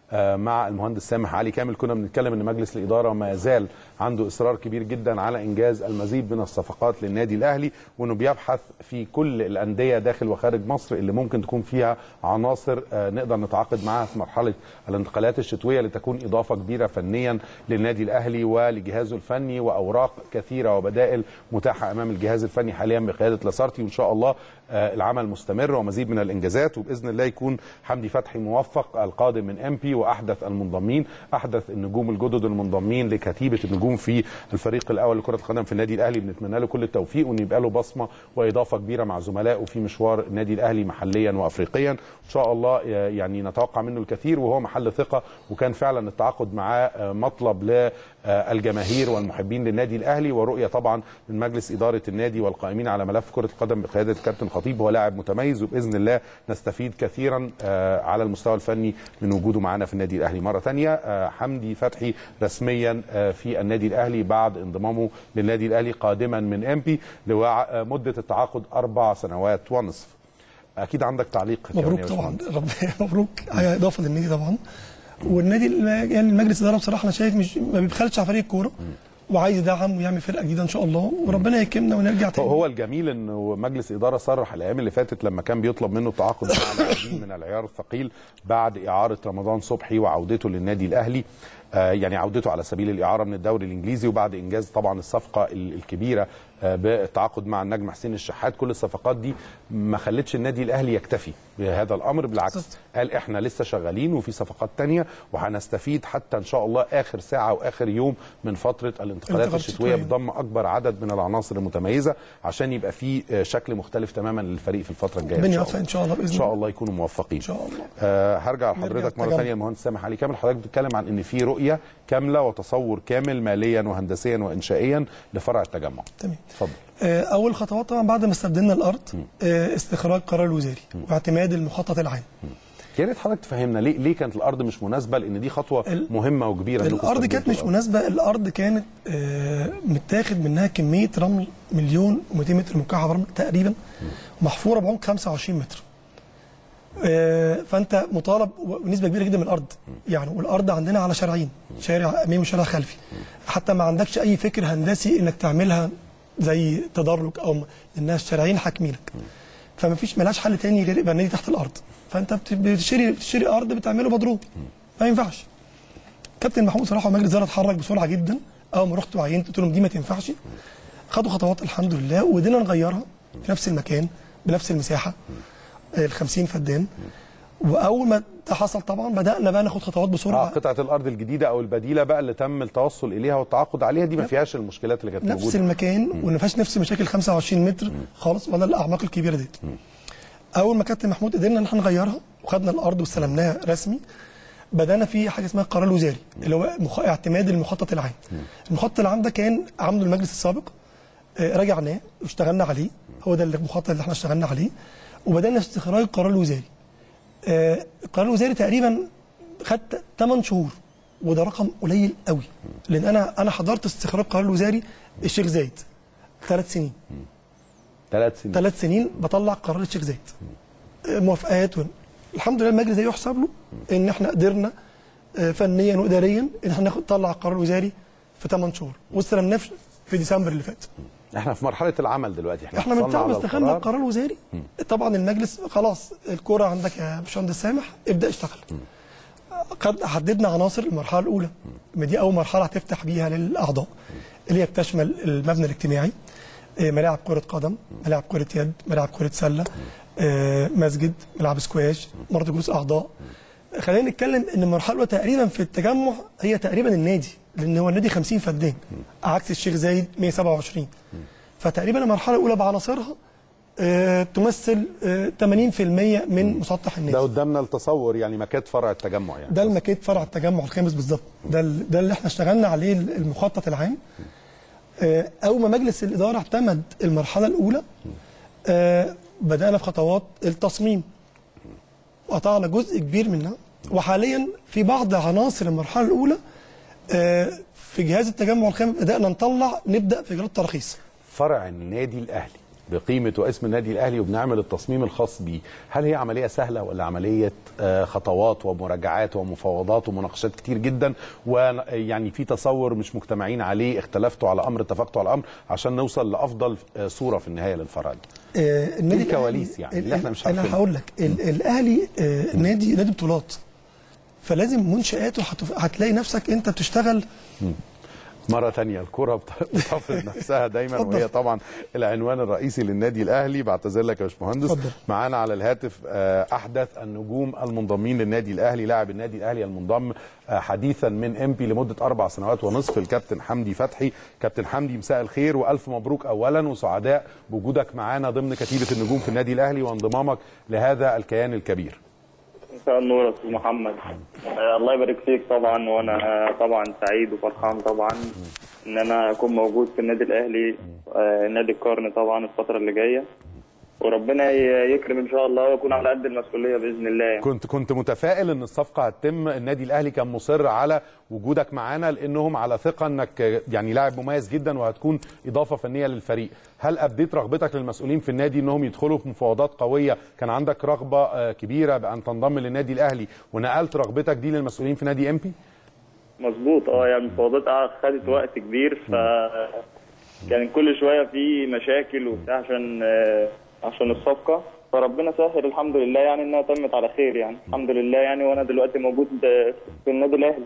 مع المهندس سامح علي كامل كنا بنتكلم ان مجلس الاداره ما يزال عنده اصرار كبير جدا على انجاز المزيد من الصفقات للنادي الاهلي، وانه بيبحث في كل الانديه داخل وخارج مصر اللي ممكن تكون فيها عناصر نقدر نتعاقد معها في مرحله الانتقالات الشتويه لتكون اضافه كبيره فنيا للنادي الاهلي ولجهازه الفني، واوراق كثيره وبدائل متاحه امام الجهاز الفني حاليا بقياده لاسارتي، وان شاء الله العمل مستمر ومزيد من الانجازات، وباذن الله يكون حمدي فتحي موفق القادم من امبي واحدث المنضمين، احدث النجوم الجدد المنضمين لكتيبه النجوم في الفريق الاول لكره القدم في النادي الاهلي. بنتمنى له كل التوفيق وان يبقى له بصمه واضافه كبيره مع زملائه في مشوار النادي الاهلي محليا وافريقيا، ان شاء الله يعني نتوقع منه الكثير، وهو محل ثقه، وكان فعلا التعاقد معاه مطلب للجماهير والمحبين للنادي الاهلي، ورؤيه طبعا من مجلس اداره النادي والقائمين على ملف كره القدم بقياده الكابتن خطيب. هو لاعب متميز وباذن الله نستفيد كثيرا على المستوى الفني من وجوده معنا في النادي الاهلي. مره ثانيه حمدي فتحي رسميا في النادي الاهلي بعد انضمامه للنادي الاهلي قادما من امبي لمده التعاقد اربع سنوات ونصف. اكيد عندك تعليق؟ مبروك طبعا، مبروك، اضافه للنادي طبعا، والنادي يعني المجلس الاداره بصراحه انا شايف مش ما بيبخلش على فريق الكوره وعايز يدعم ويعمل فرقه جديده ان شاء الله، وربنا يكرمنا ونرجع تاني. هو الجميل انه مجلس اداره صرح الايام اللي فاتت لما كان بيطلب منه التعاقد مع لاعبين من العيار الثقيل بعد اعاره رمضان صبحي وعودته للنادي الاهلي، آه يعني عودته على سبيل الاعاره من الدوري الانجليزي، وبعد انجاز طبعا الصفقه الكبيره آه بالتعاقد مع النجم حسين الشحات. كل الصفقات دي ما خلتش النادي الاهلي يكتفي بهذا الامر، بالعكس قال احنا لسه شغالين وفي صفقات تانية وهنستفيد حتى ان شاء الله اخر ساعه واخر يوم من فتره الانتقالات الشتويه بضم اكبر عدد من العناصر المتميزه عشان يبقى في شكل مختلف تماما للفريق في الفتره الجايه. ان شاء الله ان شاء الله باذن الله ان شاء الله يكونوا موفقين ان شاء الله. آه هرجع لحضرتك مره ثانيه المهندس سامح علي كامل. حضرتك بتتكلم عن ان في رؤيه كامله وتصور كامل ماليا وهندسيا وانشائيا لفرع التجمع. تمام، اتفضل. اول خطوات طبعا بعد ما استبدلنا الارض استخراج قرار الوزاري واعتماد المخطط العام. يا ريت حضرتك تفهمنا ليه ليه كانت الارض مش مناسبه، لان دي خطوه مهمه وكبيره. الارض كانت مش مناسبه، الارض كانت متاخد منها كميه رمل مليون ومئتين متر مكعب رمل تقريبا، محفوره بعمق خمسة وعشرين متر. فانت مطالب بنسبه كبيره جدا من الارض يعني، والارض عندنا على شارعين، شارع امامي وشارع خلفي، حتى ما عندكش اي فكر هندسي انك تعملها زي تدرج او انها الشارعين حاكمينك، فما فيش ملهاش حل تاني غير يبقى النادي تحت الارض. فانت بتشتري بتشتري ارض بتعمله مضروب، ما ينفعش. كابتن محمود صلاح ومجلس الاداره اتحرك بسرعه جدا، اول ما رحت وعينت قلت لهم دي ما تنفعش، خدوا خطوات الحمد لله وقدرنا نغيرها في نفس المكان بنفس المساحه ال خمسين فدان. واول ما ده حصل طبعا بدانا بقى ناخد خطوات بسرعه. آه قطعه الارض الجديده او البديله بقى اللي تم التوصل اليها والتعاقد عليها دي ما فيهاش المشكلات اللي كانت موجوده، نفس المكان وما فيهاش نفس مشاكل خمسة وعشرين متر خالص ولا الاعماق الكبيره ديت. اول ما كابتن محمود قدرنا ان احنا نغيرها وخدنا الارض واستلمناها رسمي، بدانا في حاجه اسمها القرار الوزاري اللي هو مخ... اعتماد المخطط العام. المخطط العام ده كان عامله المجلس السابق، آه راجعناه واشتغلنا عليه، هو ده المخطط اللي احنا اشتغلنا عليه، وبدانا استخراج القرار الوزاري. آه القرار الوزاري تقريبا خد ثمانية شهور، وده رقم قليل قوي، لان انا انا حضرت استخراج القرار الوزاري الشيخ زايد ثلاث سنين. ثلاث سنين ثلاث سنين بطلع قرار الشيخ زايد موافقات، الحمد لله المجلس ده يحسب له ان احنا قدرنا فنيا واداريا ان احنا ناخد نطلع القرار الوزاري في ثمانية شهور واستلمناه في ديسمبر اللي فات. احنا في مرحله العمل دلوقتي، احنا احنا من ساعه ما استخدمنا القرار الوزاري طبعا المجلس خلاص الكوره عندك يا باشمهندس سامح ابدا اشتغل. قد حددنا عناصر المرحله الاولى، ما دي اول مرحله هتفتح بيها للاعضاء اللي هي بتشمل المبنى الاجتماعي، ملاعب كره قدم، ملاعب كره يد، ملاعب كره سله، مسجد، ملعب سكواش، مرضى جلوس اعضاء. خلينا نتكلم ان المرحله الاولى تقريبا في التجمع هي تقريبا النادي، لان هو النادي خمسين فدان عكس الشيخ زايد مئة وسبعة وعشرين، فتقريبا المرحله الاولى بعناصرها آه تمثل آه ثمانين بالمئة من مسطح النادي. ده قدامنا التصور يعني ماكيت فرع التجمع يعني. ده الماكيت فرع التجمع الخامس بالظبط، ده ده اللي احنا اشتغلنا عليه المخطط العام. آه اول ما مجلس الاداره اعتمد المرحله الاولى آه بدانا في خطوات التصميم وقطعنا جزء كبير منها، وحاليا في بعض عناصر المرحله الاولى في جهاز التجمع الخامس بدانا نطلع نبدا في اجراءات تراخيص. فرع النادي الاهلي بقيمه واسم النادي الاهلي وبنعمل التصميم الخاص بيه، هل هي عمليه سهله ولا عمليه خطوات ومراجعات ومفاوضات ومناقشات كتير جدا، ويعني في تصور مش مجتمعين عليه، اختلفتوا على امر اتفقتوا على امر عشان نوصل لافضل صوره في النهايه للفرع ده؟ آه النادي الكواليس يعني اللي احنا مش عارفين. انا هقول لك الاهلي آه نادي نادي بطولات، فلازم منشآته هتلاقي نفسك انت بتشتغل. م. مرة تانية الكرة بتفرض نفسها دايما، وهي طبعا العنوان الرئيسي للنادي الأهلي. بعتذر لك يا باشمهندس. معانا على الهاتف أحدث النجوم المنضمين للنادي الأهلي، لاعب النادي الأهلي المنضم حديثا من إمبي لمدة أربع سنوات ونصف، الكابتن حمدي فتحي. كابتن حمدي مساء الخير وألف مبروك أولا، وسعداء بوجودك معانا ضمن كتيبة النجوم في النادي الأهلي وانضمامك لهذا الكيان الكبير. مساء النور يا استاذ محمد. آه الله يبارك فيك طبعا، وانا آه طبعا سعيد وفرحان طبعا ان انا اكون موجود في النادي الاهلي، آه نادي القرن طبعا الفتره اللي جايه، وربنا يكرم ان شاء الله واكون على قد المسؤوليه باذن الله يعني. كنت كنت متفائل ان الصفقه هتتم، النادي الاهلي كان مصر على وجودك معانا لانهم على ثقه انك يعني لاعب مميز جدا وهتكون اضافه فنيه للفريق. هل ابديت رغبتك للمسؤولين في النادي انهم يدخلوا في مفاوضات قويه؟ كان عندك رغبه كبيره بان تنضم للنادي الاهلي ونقلت رغبتك دي للمسؤولين في نادي امبي؟ مظبوط. اه يعني المفاوضات خدت وقت كبير، ف كان كل شويه في مشاكل وبتاع عشان عشان الصفقه، فربنا سهل الحمد لله يعني انها تمت على خير يعني الحمد لله يعني، وانا دلوقتي موجود في النادي الاهلي.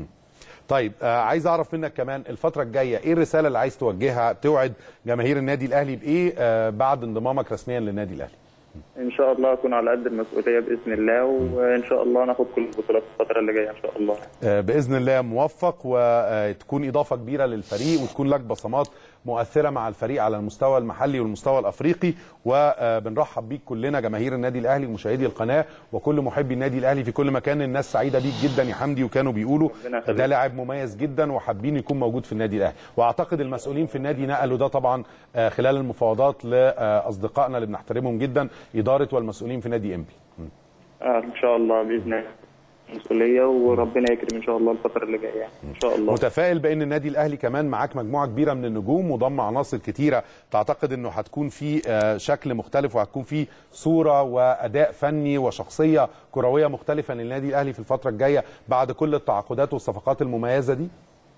طيب آه عايز اعرف منك كمان الفتره الجايه ايه الرساله اللي عايز توجهها، توعد جماهير النادي الاهلي بايه آه بعد انضمامك رسميا للنادي الاهلي؟ ان شاء الله اكون على قد المسؤوليه باذن الله، وان شاء الله ناخد كل البطولات الفتره اللي جايه ان شاء الله. آه باذن الله موفق، وتكون اضافه كبيره للفريق وتكون لك بصمات مؤثره مع الفريق على المستوى المحلي والمستوى الافريقي، وبنرحب بيك كلنا جماهير النادي الاهلي ومشاهدي القناه وكل محبي النادي الاهلي في كل مكان. الناس سعيده بيك جدا يا حمدي، وكانوا بيقولوا ده لاعب مميز جدا وحابين يكون موجود في النادي الاهلي، واعتقد المسؤولين في النادي نقلوا ده طبعا خلال المفاوضات لاصدقائنا اللي بنحترمهم جدا، اداره والمسؤولين في نادي امبي. آه ان شاء الله باذن الله مسؤوليه، وربنا يكرم ان شاء الله الفتره اللي جايه ان شاء الله. متفائل بان النادي الاهلي كمان معاك مجموعه كبيره من النجوم وضم عناصر كتيره، تعتقد انه هتكون في شكل مختلف وهتكون في صوره واداء فني وشخصيه كرويه مختلفه للنادي الاهلي في الفتره الجايه بعد كل التعاقدات والصفقات المميزه دي؟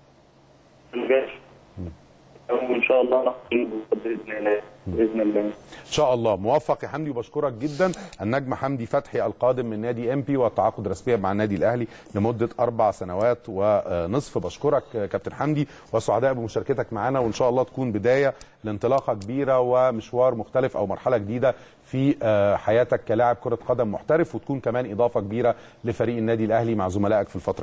وان شاء الله نحصل باذن الله باذن الله ان شاء الله. موفق يا حمدي وبشكرك جدا. النجم حمدي فتحي القادم من نادي امبي والتعاقد رسميا مع النادي الاهلي لمده اربع سنوات ونصف. بشكرك كابتن حمدي وسعداء بمشاركتك معنا، وان شاء الله تكون بدايه لانطلاقه كبيره ومشوار مختلف او مرحله جديده في حياتك كلاعب كره قدم محترف، وتكون كمان اضافه كبيره لفريق النادي الاهلي مع زملائك في الفتره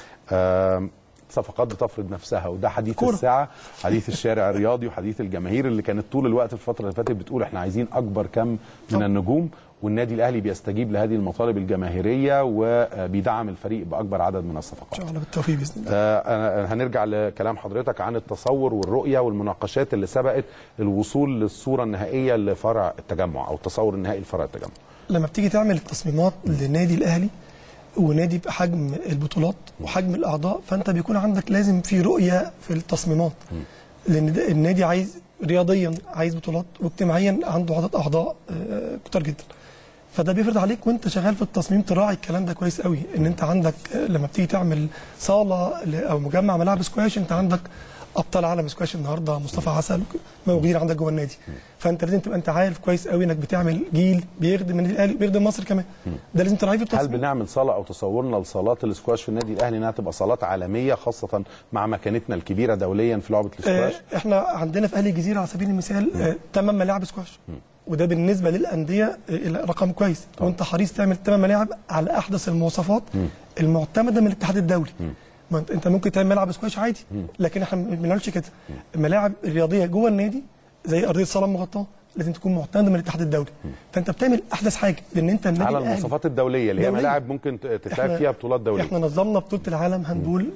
الجايه. صفقات بتفرض نفسها، وده حديث كورة. الساعه، حديث الشارع الرياضي وحديث الجماهير اللي كانت طول الوقت في الفتره اللي فاتت بتقول احنا عايزين اكبر كم من النجوم، والنادي الاهلي بيستجيب لهذه المطالب الجماهيريه وبيدعم الفريق باكبر عدد من الصفقات. ان شاء الله بالتوفيق باذن الله. آه هنرجع لكلام حضرتك عن التصور والرؤيه والمناقشات اللي سبقت الوصول للصوره النهائيه لفرع التجمع او التصور النهائي لفرع التجمع. لما بتيجي تعمل التصميمات للنادي الاهلي ونادي بحجم البطولات وحجم الاعضاء، فانت بيكون عندك لازم في رؤيه في التصميمات، لان النادي عايز رياضيا عايز بطولات، واجتماعيا عنده عدد اعضاء كتير جدا، فده بيفرض عليك وانت شغال في التصميم تراعي الكلام ده كويس قوي. ان انت عندك لما بتيجي تعمل صاله او مجمع ملاعب سكواش، انت عندك ابطال عالم سكواش النهارده مصطفى عسل موجودين عندك جوه النادي، فانت لازم تبقى انت عارف كويس قوي انك بتعمل جيل بيخدم النادي الاهلي بيخدم مصر كمان، ده لازم تراعيه في التصميم. هل بنعمل صاله او تصورنا لصالات السكواش في النادي الاهلي انها تبقى صالات عالميه خاصه مع مكانتنا الكبيره دوليا في لعبه السكواش؟ اه احنا عندنا في اهل الجزيره على سبيل المثال ثمان ملاعب سكواش، وده بالنسبه للانديه رقم كويس، طبعا. وانت حريص تعمل ثمان ملاعب على احدث المواصفات م. المعتمده من الاتحاد الدولي. م. ما انت ممكن تعمل ملعب سكواش عادي، لكن احنا ما بنعملش كده. الملاعب الرياضيه جوه النادي زي ارضيه صاله مغطاه لازم تكون معتمده من الاتحاد الدولي، فانت بتعمل احدث حاجه لان انت النادي على المواصفات الدوليه اللي هي ملاعب ممكن تتلعب فيها بطولات دوليه. احنا نظمنا بطوله العالم هاندبول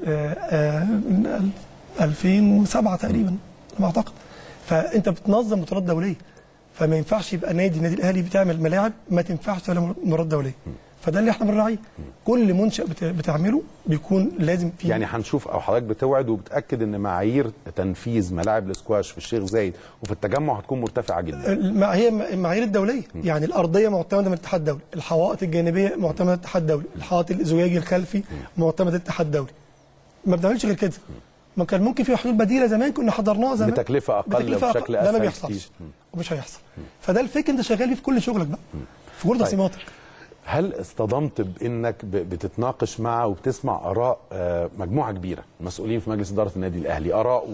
ألفين وسبعة تقريبا على ما اعتقد، فانت بتنظم بطولات دوليه، فما ينفعش يبقى نادي النادي الاهلي بتعمل ملاعب ما تنفعش ولا مباراه دوليه. فده اللي احنا بنراعيه. كل منشأ بتعمله بيكون لازم فيه، يعني هنشوف او حضرتك بتوعد وبتاكد ان معايير تنفيذ ملاعب الاسكواش في الشيخ زايد وفي التجمع هتكون مرتفعه جدا. هي المعايير الدوليه، يعني الارضيه معتمده من الاتحاد الدولي، الحوائط الجانبيه معتمده من الاتحاد الدولي، الحائط الزجاجي الخلفي معتمد من الاتحاد الدولي. ما بنعملش غير كده. ما كان ممكن في حلول بديله زمان كنا حضرناها زمان بتكلفه اقل وبشكل اسهل. ده ما بيحصلش ومش هيحصل. فده الفكر انت شغال فيه في كل شغلك بقى، في كل تصميماتك. هل اصطدمت بانك بتتناقش مع وبتسمع اراء مجموعه كبيره مسؤولين في مجلس اداره النادي الاهلي، اراء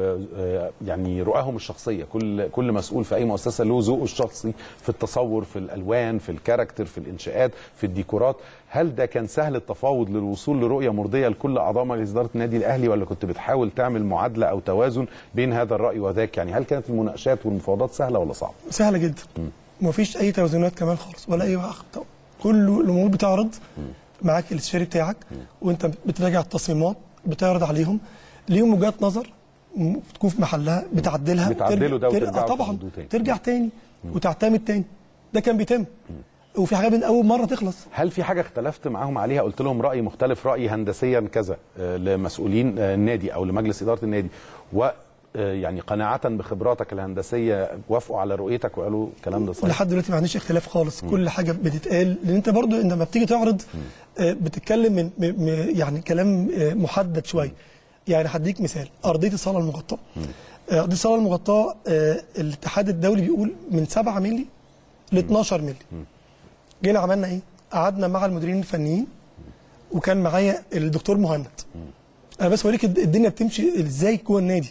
ويعني رؤاهم الشخصيه، كل كل مسؤول في اي مؤسسه له ذوقه الشخصي في التصور، في الالوان، في الكاركتر، في الانشاءات، في الديكورات. هل ده كان سهل التفاوض للوصول لرؤيه مرضيه لكل اعضاء مجلس اداره النادي الاهلي، ولا كنت بتحاول تعمل معادله او توازن بين هذا الراي وذاك؟ يعني هل كانت المناقشات والمفاوضات سهله ولا صعبه؟ سهله جدا. ومفيش اي توازنات كمان خالص ولا اي وقت. كل الامور بتعرض معاك الاستشاري بتاعك وانت بتراجع التصميمات، بتعرض عليهم، ليهم وجهات نظر بتكون في محلها، بتعدلها بتعدلوا ده وترجع طبعا ترجع تاني وتعتمد تاني. ده كان بيتم. وفي حاجه من اول مره تخلص. هل في حاجه اختلفت معاهم عليها، قلت لهم راي مختلف، راي هندسيا كذا لمسؤولين النادي او لمجلس اداره النادي، و يعني قناعة بخبراتك الهندسية وافقوا على رؤيتك وقالوا الكلام ده صحيح؟ لحد دلوقتي ما عنديش اختلاف خالص. م. كل حاجة بتتقال، لأن أنت برضو لما بتيجي تعرض بتتكلم من يعني كلام محدد شوية. يعني هديك مثال، أرضية الصالة المغطاة. أرضية الصالة المغطاة الاتحاد الدولي بيقول من سبعة مللي ل اتناشر مللي. جينا عملنا إيه؟ قعدنا مع المديرين الفنيين وكان معايا الدكتور مهند. أنا بس بوريك الدنيا بتمشي إزاي جوه النادي.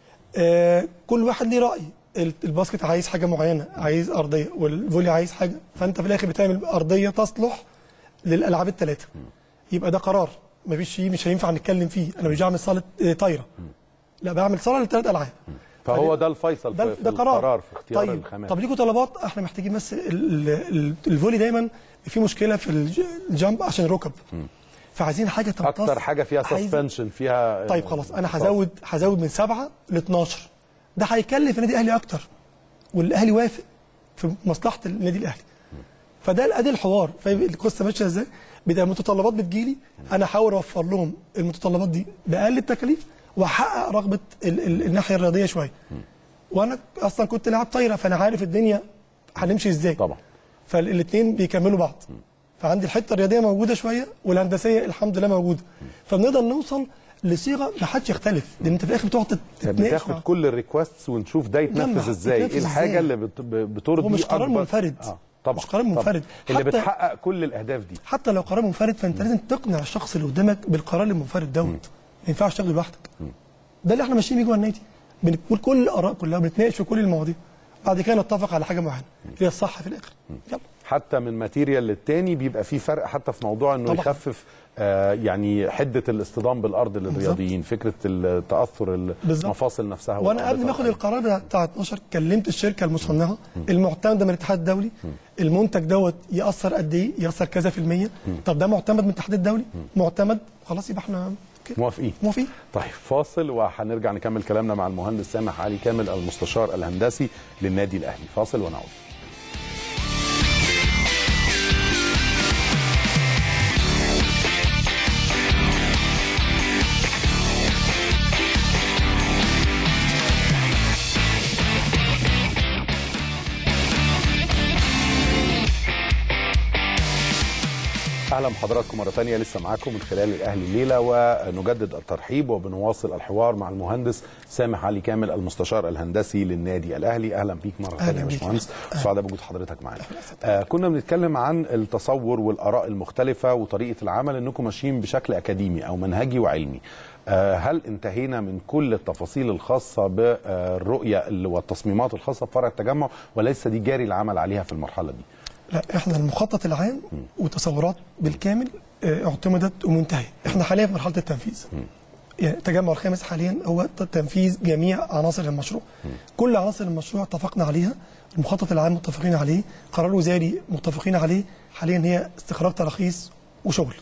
آه كل واحد ليه راي. الباسكت عايز حاجه معينه، عايز ارضيه، والفولي عايز حاجه، فانت في الاخر بتعمل ارضيه تصلح للالعاب الثلاثه. يبقى ده قرار مفيش فيه، مش هينفع نتكلم فيه. انا مش بعمل صاله طايره، لا بعمل صاله للثلاث العاب. فهو ده الفيصل ده في ده قرار. القرار في اختيار طيب الخامات. طب ليكوا طلبات؟ احنا محتاجين بس الفولي دايما في مشكله في الجامب عشان الركب، فعايزين حاجه تمتص اكتر حاجه فيها سسبنشن فيها. طيب خلاص انا هزود هزود من سبعة ل اتناشر. ده هيكلف النادي الاهلي اكتر، والاهلي وافق في مصلحه النادي الاهلي. فده ادي الحوار. فاهم القصه ماشيه ازاي؟ بدا المتطلبات بتجيلي، انا احاول اوفر لهم المتطلبات دي باقل التكاليف واحقق رغبه ال ال الناحيه الرياضيه شويه. وانا اصلا كنت لاعب طايره، فانا عارف الدنيا هنمشي ازاي. طبعا. فالاثنين بيكملوا بعض. فعندي الحته الرياضيه موجوده شويه والهندسيه الحمد لله موجوده. فبنقدر نوصل لصيغه ما حدش يختلف، لان انت في الاخر بتقعد تتناقش. بتاخد كل الريكوستس ونشوف ده يتنفذ ازاي، ايه الحاجه اللي بترضي. هو مش قرار منفرد. آه. طبعا مش قرار منفرد اللي بتحقق كل الاهداف دي. حتى لو قرار منفرد فانت م. لازم تقنع الشخص اللي قدامك بالقرار المنفرد دوت. ما ينفعش تاخده لوحدك. ده اللي احنا ماشيين بيه جوه النادي. بنقول كل الاراء كلها، بنتناقش في كل المواضيع، بعد كده نتفق على حاجه معينه هي الصح في الاخر. يلا. حتى من ماتيريال للتاني بيبقى في فرق، حتى في موضوع انه طبعا. يخفف آه يعني حده الاصطدام بالارض للرياضيين، فكره التاثر المفاصل نفسها. وانا قبل ما اخد القرار بتاع اتناشر كلمت الشركه المصنعه المعتمده من الاتحاد الدولي، المنتج دوت ياثر قد ايه؟ ياثر كذا في الميه. طب ده معتمد من الاتحاد الدولي؟ معتمد، خلاص يبقى احنا موافقين. موافقين. طيب فاصل وهنرجع نكمل كلامنا مع المهندس سامح علي كامل المستشار الهندسي للنادي الاهلي. فاصل ونعود. اهلا بحضراتكم مره ثانيه، لسه معاكم من خلال الاهلي الليله، ونجدد الترحيب وبنواصل الحوار مع المهندس سامح علي كامل المستشار الهندسي للنادي الاهلي. اهلا بيك مره ثانيه يا باشمهندس، سعداء بوجود حضرتك معانا. آه كنا بنتكلم عن التصور والاراء المختلفه وطريقه العمل، انكم ماشيين بشكل اكاديمي او منهجي وعلمي. آه هل انتهينا من كل التفاصيل الخاصه بالرؤيه والتصميمات الخاصه بفرع التجمع، ولسه دي جاري العمل عليها في المرحله دي؟ لا، احنا المخطط العام وتصورات بالكامل اعتمدت ومنتهيه. احنا حاليا في مرحله التنفيذ. يعني التجمع الخامس حاليا هو تنفيذ جميع عناصر المشروع. كل عناصر المشروع اتفقنا عليها، المخطط العام متفقين عليه، قرار وزاري متفقين عليه، حاليا هي استخراج تراخيص وشغل.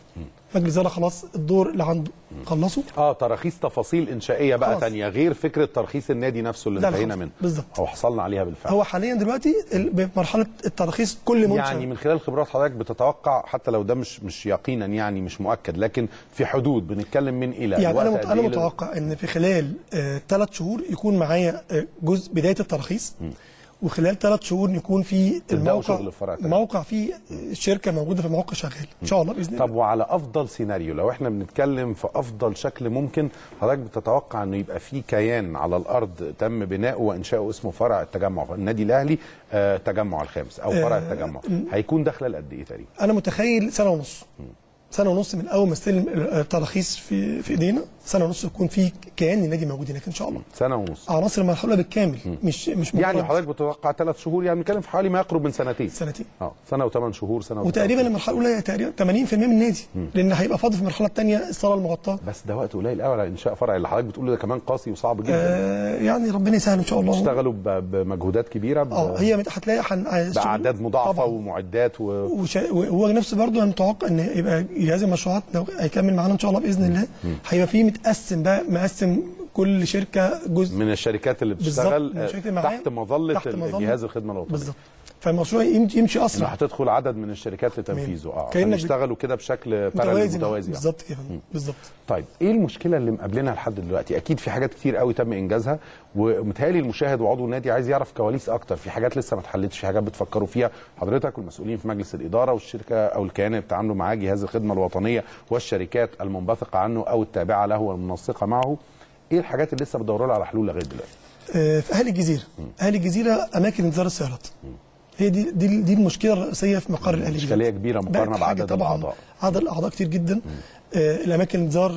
مجلس الاداره خلاص الدور اللي عنده خلصه. اه تراخيص تفاصيل انشائيه بقى خلاص. ثانيه غير فكره ترخيص النادي نفسه اللي انتهينا منه بالظبط او حصلنا عليها بالفعل. هو حاليا دلوقتي بمرحله التراخيص كل منشأ. يعني من خلال خبرات حضرتك بتتوقع حتى لو ده مش مش يقينا يعني مش مؤكد لكن في حدود بنتكلم من الى يعني انا مت... انا إيه متوقع ان في خلال ثلاث آه شهور يكون معايا آه جزء بدايه التراخيص م. وخلال ثلاث شهور يكون في الموقع موقع فيه الشركه موجوده في الموقع شغال ان شاء الله باذن الله. طب وعلى افضل سيناريو لو احنا بنتكلم في افضل شكل ممكن حضرتك بتتوقع انه يبقى في كيان على الارض تم بناؤه وانشاؤه اسمه فرع التجمع النادي الاهلي آه تجمع الخامس او فرع آه التجمع هيكون داخل قد ايه تقريبا؟ انا متخيل سنه ونص م. سنه ونص من اول ما استلم التراخيص في في ايدينا سنه ونص يكون في كيان النادي موجود هناك ان شاء الله. سنه ونص عناصر المرحله بالكامل م. مش مش يعني حضرتك بتتوقع ثلاث شهور يعني بنتكلم في حوالي ما يقرب من سنتين سنتين اه سنه وثمان شهور سنه وتقريبا المرحله الاولى تقريبا ثمانين بالمئة من النادي م. لان هيبقى فاضي في المرحله الثانيه الصاله المغطاه. بس ده وقت قليل قوي على انشاء فرع اللي حضرتك بتقوله ده كمان قاسي وصعب جدا. آه يعني ربنا يسهل ان شاء الله. اشتغلوا بمجهودات كبيره اه هي هتلاقي حن... باعداد مضاعفه ومعدات و... وش... وهو نفسه برضه متوقع ان يبقى جهاز المشروعات هيكمل معانا ان شاء الله باذن الله. هيبقى فيه متقسم بقى مقسم كل شركه جزء من الشركات اللي بتشتغل تحت مظله تحت جهاز الخدمه الوطنيه بالظبط. فالمشروع يمشي اسرع. هتدخل عدد من الشركات لتنفيذه اه عشان يشتغلوا كده بشكل متوازي متوازي بالظبط كده بالظبط. طيب ايه المشكله اللي مقابلنا لحد دلوقتي؟ اكيد في حاجات كتير قوي تم انجازها ومتهيألي المشاهد وعضو النادي عايز يعرف كواليس اكتر، في حاجات لسه ما اتحلتش، في حاجات بتفكروا فيها حضرتك والمسؤولين في مجلس الاداره والشركه او الكيان اللي بتعاملوا معاه جهاز الخدمه الوطنيه والشركات المنبثقه عنه او التابعه له والمنسقه معه. ايه الحاجات اللي لسه بتدوروا لها على حلول لغايه دلوقتي؟ في اهل الجزيره، اهل الجزيره اماكن انذار السيارات. هي دي دي دي المشكله الرئيسيه في مقر الاهلي. اشكاليه كبيره مقارنه بعدد طبعا الاعضاء. عدد الاعضاء كتير جدا. آه الاماكن الانذار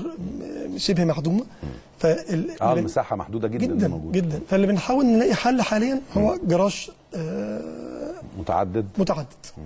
شبه محدومه. فال اه المساحه محدوده جدا جدا موجودة. جدا. فاللي بنحاول نلاقي حل حاليا هو جراج آه متعدد متعدد. م.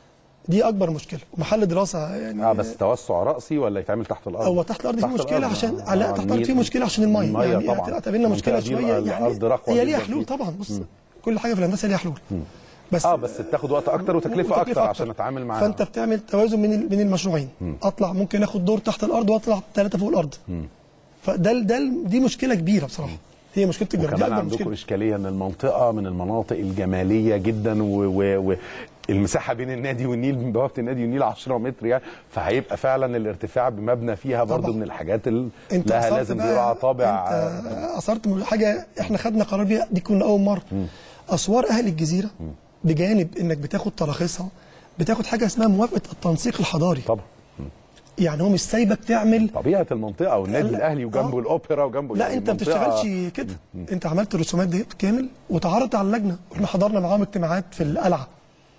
دي اكبر مشكله ومحل دراسه يعني. اه بس توسع راسي ولا يتعمل تحت الارض؟ هو تحت الارض في مشكله عشان آه لا تحت الارض في مشكله عشان الميه يعني اعتبرنا مشكله شويه يعني هي ليها حلول طبعا. بص م. كل حاجه في الهندسه ليها حلول. م. بس اه بس بتاخد وقت اكتر وتكلفه اكتر, أكتر عشان نتعامل معاها. فانت بتعمل توازن من من المشروعين. م. اطلع ممكن اخد دور تحت الارض واطلع ثلاثه فوق الارض. م. فده ده دي مشكله كبيره بصراحه. م. هي مشكله الجرد. وكمان عندكم اشكاليه ان المنطقه من المناطق الجماليه جدا و, و, و المساحه بين النادي والنيل من بوابه النادي والنيل عشرة متر يعني، فهيبقى فعلا الارتفاع بمبنى فيها برضو من الحاجات اللي لها لازم يراعى طابع. انت اثرت حاجه احنا خدنا قرار بيها دي كنا اول مره. م. اسوار اهل الجزيره م. بجانب انك بتاخد تراخيصها بتاخد حاجه اسمها موافقه التنسيق الحضاري. طبعا. يعني هو مش سايبك تعمل طبيعه المنطقه والنادي الاهلي وجنبه الاوبرا وجنبه لا يعني انت ما بتشتغلش كده. انت عملت الرسومات دي كامل وتعرضت على اللجنه واحنا حضرنا معاهم اجتماعات في القلعه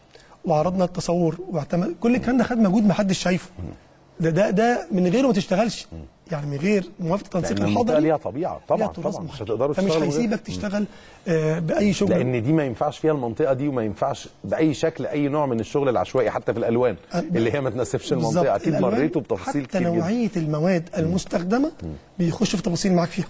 وعرضنا التصور واعتمد كل الكلام ده خد مجهود ما حدش شايفه. ده ده ده من غيره ما تشتغلش يعني من غير موافقه التنسيق الحضري. المنطقه ليها طبيعه طبعا طبعا مش هتقدروا تشتغلوا فمش هيسيبك تشتغل آه باي شغل لان دي ما ينفعش فيها المنطقه دي وما ينفعش باي شكل اي نوع من الشغل العشوائي حتى في الالوان اللي هي ما تناسبش المنطقه. اكيد مريتوا بتفاصيل كتير جدا حتى نوعيه المواد المستخدمه بيخش في تفاصيل معاك فيها.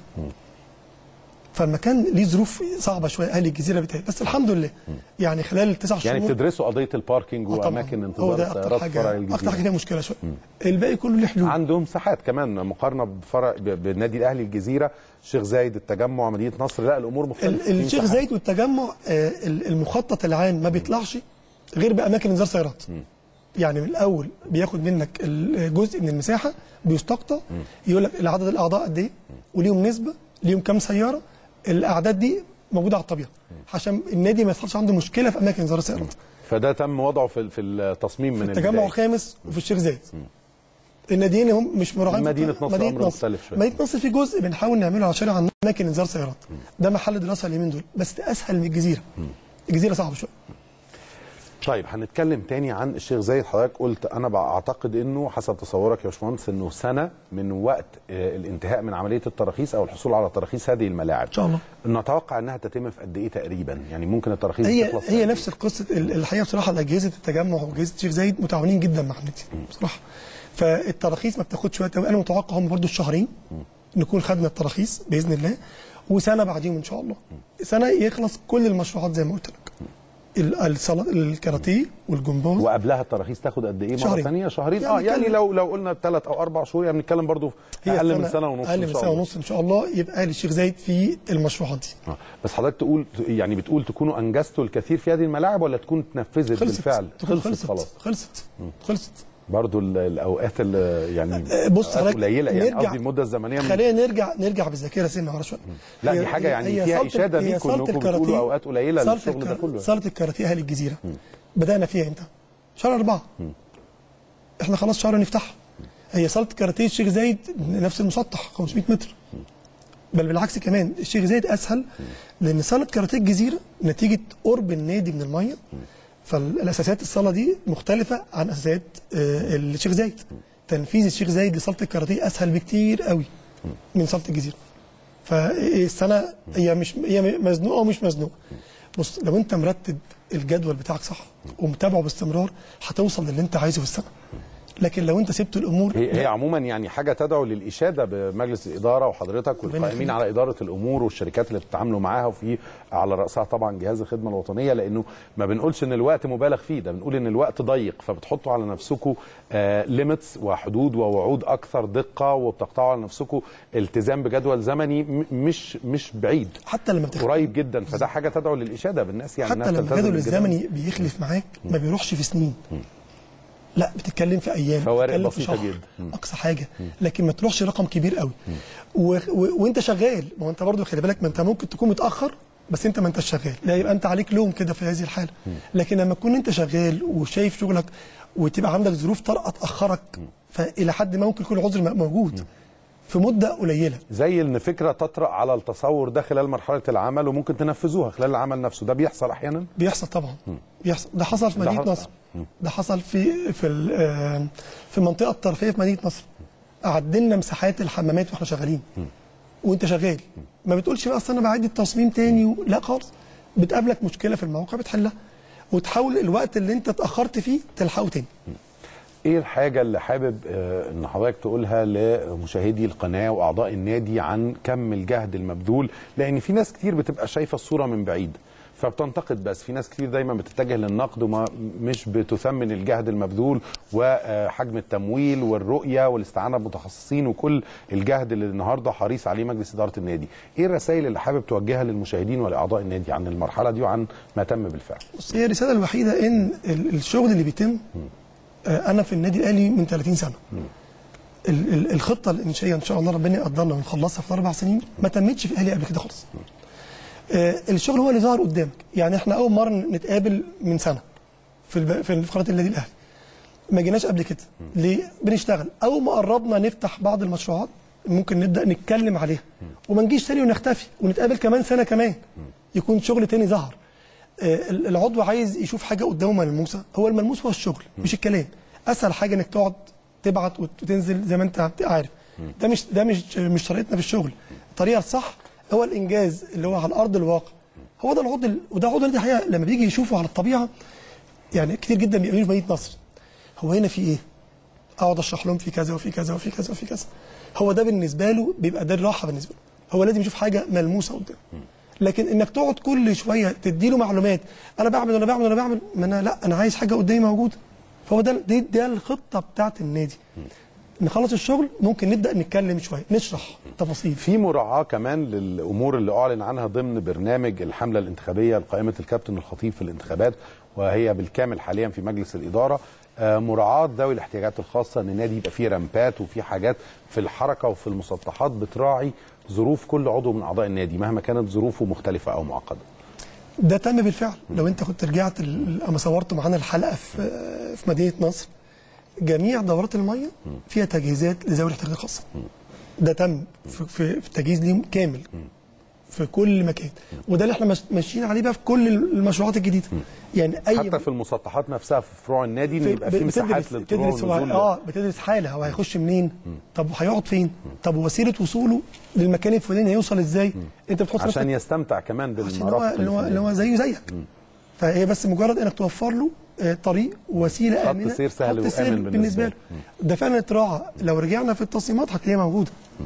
فالمكان ليه ظروف صعبه شويه اهل الجزيره بتاعي بس الحمد لله يعني خلال التسع شهور يعني بتدرسوا قضيه الباركينج واماكن انتظار السيارات في فرع الجزيره. اكتر حاجه فيها مشكله شويه. الباقي كله له حلول. عندهم مساحات كمان مقارنه بفرع بالنادي الاهلي الجزيره الشيخ زايد التجمع مدينه نصر لا الامور مختلفه. الشيخ زايد والتجمع آه المخطط العام ما بيطلعش غير باماكن انذار سيارات. م. يعني من الاول بياخد منك الجزء من المساحه بيستقطع يقول لك العدد الاعضاء قد ايه وليهم نسبه ليهم كام سياره. الاعداد دي موجوده على الطبيعه عشان النادي ما يحصلش عنده مشكله في اماكن انذار السيارات. فده تم وضعه في في التصميم من التجمع الخامس وفي الشيخ زايد. الناديين هم مش مراعين مدينه نصر امر مختلف شويه. مدينه نصر في جزء بنحاول نعمله على شارع عن اماكن انذار سيارات. ده محل دراسه اليومين دول بس اسهل من الجزيره. الجزيره صعبه شويه. طيب هنتكلم تاني عن الشيخ زايد. حضرتك قلت انا بعتقد انه حسب تصورك يا باشمهندس انه سنه من وقت الانتهاء من عمليه التراخيص او الحصول على تراخيص هذه الملاعب. ان شاء الله. نتوقع انها تتم في قد ايه تقريبا؟ يعني ممكن التراخيص هي تخلص هي نفس القصه الحقيقه بصراحه اجهزه التجمع واجهزه الشيخ زايد متعاونين جدا مع النادي بصراحه. فالتراخيص ما بتاخدش وقت انا متوقع هم برده الشهرين نكون خدنا التراخيص باذن الله وسنه بعديهم ان شاء الله. سنه يخلص كل المشروعات زي ما قلت لك. الكاراتيه والجمباز. وقبلها التراخيص تاخد قد ايه مره ثانيه؟ شهرين. يعني اه يعني لو لو قلنا ثلاث او اربع شهور يعني بنتكلم برضه اقل من سنه ونص. اقل من سنه ونص ان شاء الله يبقى اهلي الشيخ زايد في المشروعات دي. آه. بس حضرتك تقول يعني بتقول تكونوا انجزتوا الكثير في هذه الملاعب ولا تكون اتنفذت بالفعل؟ خلصت خلصت خلاص خلصت خلصت برضه الاوقات اللي يعني بص قليله يعني قصدي المده الزمنيه. خلينا نرجع نرجع بالذاكره سنه ورا شويه. لا دي حاجه يعني فيها اشاده ليكم انكم بتقولوا اوقات قليله للشغل ده كله. صاله الكاراتيه اهل الجزيره م. بدانا فيها امتى؟ شهر أربعة. م. احنا خلاص شهر نفتحها. هي صاله الكاراتيه الشيخ زايد نفس المسطح خمسمائة متر. م. بل بالعكس كمان الشيخ زايد اسهل لان صاله كاراتيه الجزيره نتيجه قرب النادي من الميه فالاساسات الصاله دي مختلفه عن اساسات الشيخ زايد. تنفيذ الشيخ زايد لصاله الكاراتيه اسهل بكتير قوي من صاله الجزيره. فالسنه هي مش هي مزنوقه ومش مزنوقه. بص لو انت مرتب الجدول بتاعك صح ومتابعه باستمرار هتوصل للي انت عايزه في السنه. لكن لو انت سبت الامور هي, هي عموما يعني حاجه تدعو للاشاده بمجلس الاداره وحضرتك والقائمين على اداره الامور والشركات اللي بتتعاملوا معاها وفي على راسها طبعا جهاز الخدمه الوطنيه لانه ما بنقولش ان الوقت مبالغ فيه ده بنقول ان الوقت ضيق فبتحطوا على نفسكم آه ليميتس وحدود ووعود اكثر دقه وبتقطعوا على نفسكم التزام بجدول زمني مش مش بعيد حتى لما قريب جدا فده حاجه تدعو للاشاده بالناس يعني حتى لما الجدول الزمني بيخلف معاك ما بيروحش في سنين. م. لا بتتكلم في ايام فوارق بسيطه جدا اقصى حاجه لكن ما تروحش رقم كبير قوي و... و... وانت شغال ما هو انت برضه خلي بالك ما انت ممكن تكون متاخر بس انت ما انتش شغال لا يبقى انت عليك لوم كده في هذه الحاله. لكن لما تكون انت شغال وشايف شغلك وتبقى عندك ظروف طارئه تاخرك فالى حد ما ممكن يكون العذر موجود في مده قليله. زي ان فكره تطرأ على التصور ده خلال مرحله العمل وممكن تنفذوها خلال العمل نفسه ده بيحصل احيانا؟ بيحصل طبعا. م. بيحصل ده حصل في مدينه نصر. م. ده حصل في في في المنطقه الترفيهيه في مدينه نصر. عدلنا مساحات الحمامات واحنا شغالين. م. وانت شغال ما بتقولش بقى اصل انا بعيد التصميم تاني و... لا خالص. بتقابلك مشكله في الموقع بتحلها وتحاول الوقت اللي انت اتاخرت فيه تلحقه تاني. م. ايه الحاجه اللي حابب آه ان حضرتك تقولها لمشاهدي القناه واعضاء النادي عن كم الجهد المبذول لان في ناس كتير بتبقى شايفه الصوره من بعيد فبتنتقد بس في ناس كتير دايما بتتجه للنقد وما مش بتثمن الجهد المبذول وحجم التمويل والرؤيه والاستعانه بمتخصصين وكل الجهد اللي النهارده حريص عليه مجلس اداره النادي. ايه الرسائل اللي حابب توجهها للمشاهدين ولاعضاء النادي عن المرحله دي وعن ما تم بالفعل؟ بص هي الرساله الوحيده ان الشغل اللي بيتم م. أنا في النادي الأهلي من ثلاثين سنة. ال ال الخطة الإنشائية إن شاء الله ربنا يقدرنا ونخلصها في أربع سنين ما تمتش في الأهلي قبل كده خالص. آه الشغل هو اللي ظهر قدامك، يعني إحنا أول مرة نتقابل من سنة في في قناة النادي الأهلي. ما جيناش قبل كده. ليه؟ بنشتغل، أول ما قربنا نفتح بعض المشروعات ممكن نبدأ نتكلم عليها وما نجيش تاني ونختفي ونتقابل كمان سنة كمان. يكون شغل تاني ظهر. العضو عايز يشوف حاجه قدامه ملموسه، هو الملموس هو الشغل مش الكلام. اسهل حاجه انك تقعد تبعت وتنزل زي ما انت عارف. ده مش ده مش مش طريقتنا في الشغل. الطريقه الصح هو الانجاز اللي هو على ارض الواقع. هو ده العضو وده عضو النادي الحقيقه لما بيجي يشوفه على الطبيعه يعني كتير جدا بيقابلوني في مدينه نصر. هو هنا في ايه؟ اقعد اشرح لهم في كذا وفي كذا وفي كذا وفي كذا. هو ده بالنسبه له بيبقى ده الراحه بالنسبه له. هو لازم يشوف حاجه ملموسه قدامه. لكن انك تقعد كل شويه تدي له معلومات انا بعمل انا بعمل انا بعمل ما انا لا انا عايز حاجه قدامي موجوده. فهو ده دي ده الخطه بتاعت النادي. نخلص الشغل ممكن نبدا نتكلم شويه نشرح تفاصيل. في مراعاه كمان للامور اللي اعلن عنها ضمن برنامج الحمله الانتخابيه لقائمه الكابتن الخطيب في الانتخابات وهي بالكامل حاليا في مجلس الاداره. مراعاه ذوي الاحتياجات الخاصه ان النادي يبقى فيه رامبات وفي حاجات في الحركه وفي المسطحات بتراعي ظروف كل عضو من اعضاء النادي مهما كانت ظروفه مختلفه او معقده. ده تم بالفعل. لو انت كنت رجعت اما صورت معانا الحلقه في في مدينه نصر جميع دورات الميه فيها تجهيزات لذوي الاحتياجات الخاصه. ده تم في, في, في تجهيز ليهم كامل في كل مكان وده اللي احنا ماشيين عليه بقى في كل المشروعات الجديده. يعني اي حتى في المسطحات نفسها في فروع النادي ان يبقى في مساحات للطلوع والنزول. اه بتدرس حاله هو هيخش منين؟ مم. طب هيقعد فين؟ طب وسيله وصوله للمكان الفلاني هيوصل ازاي؟ مم. انت بتحط عشان يستمتع كمان بالمرافق اللي هو اللي هو زيه زيك. فهي بس مجرد انك توفر له طريق وسيله امنه خط سير سهل وامن بالنسبه له. ده فعلا اتراعى. لو رجعنا في التصميمات هتلاقيها موجوده.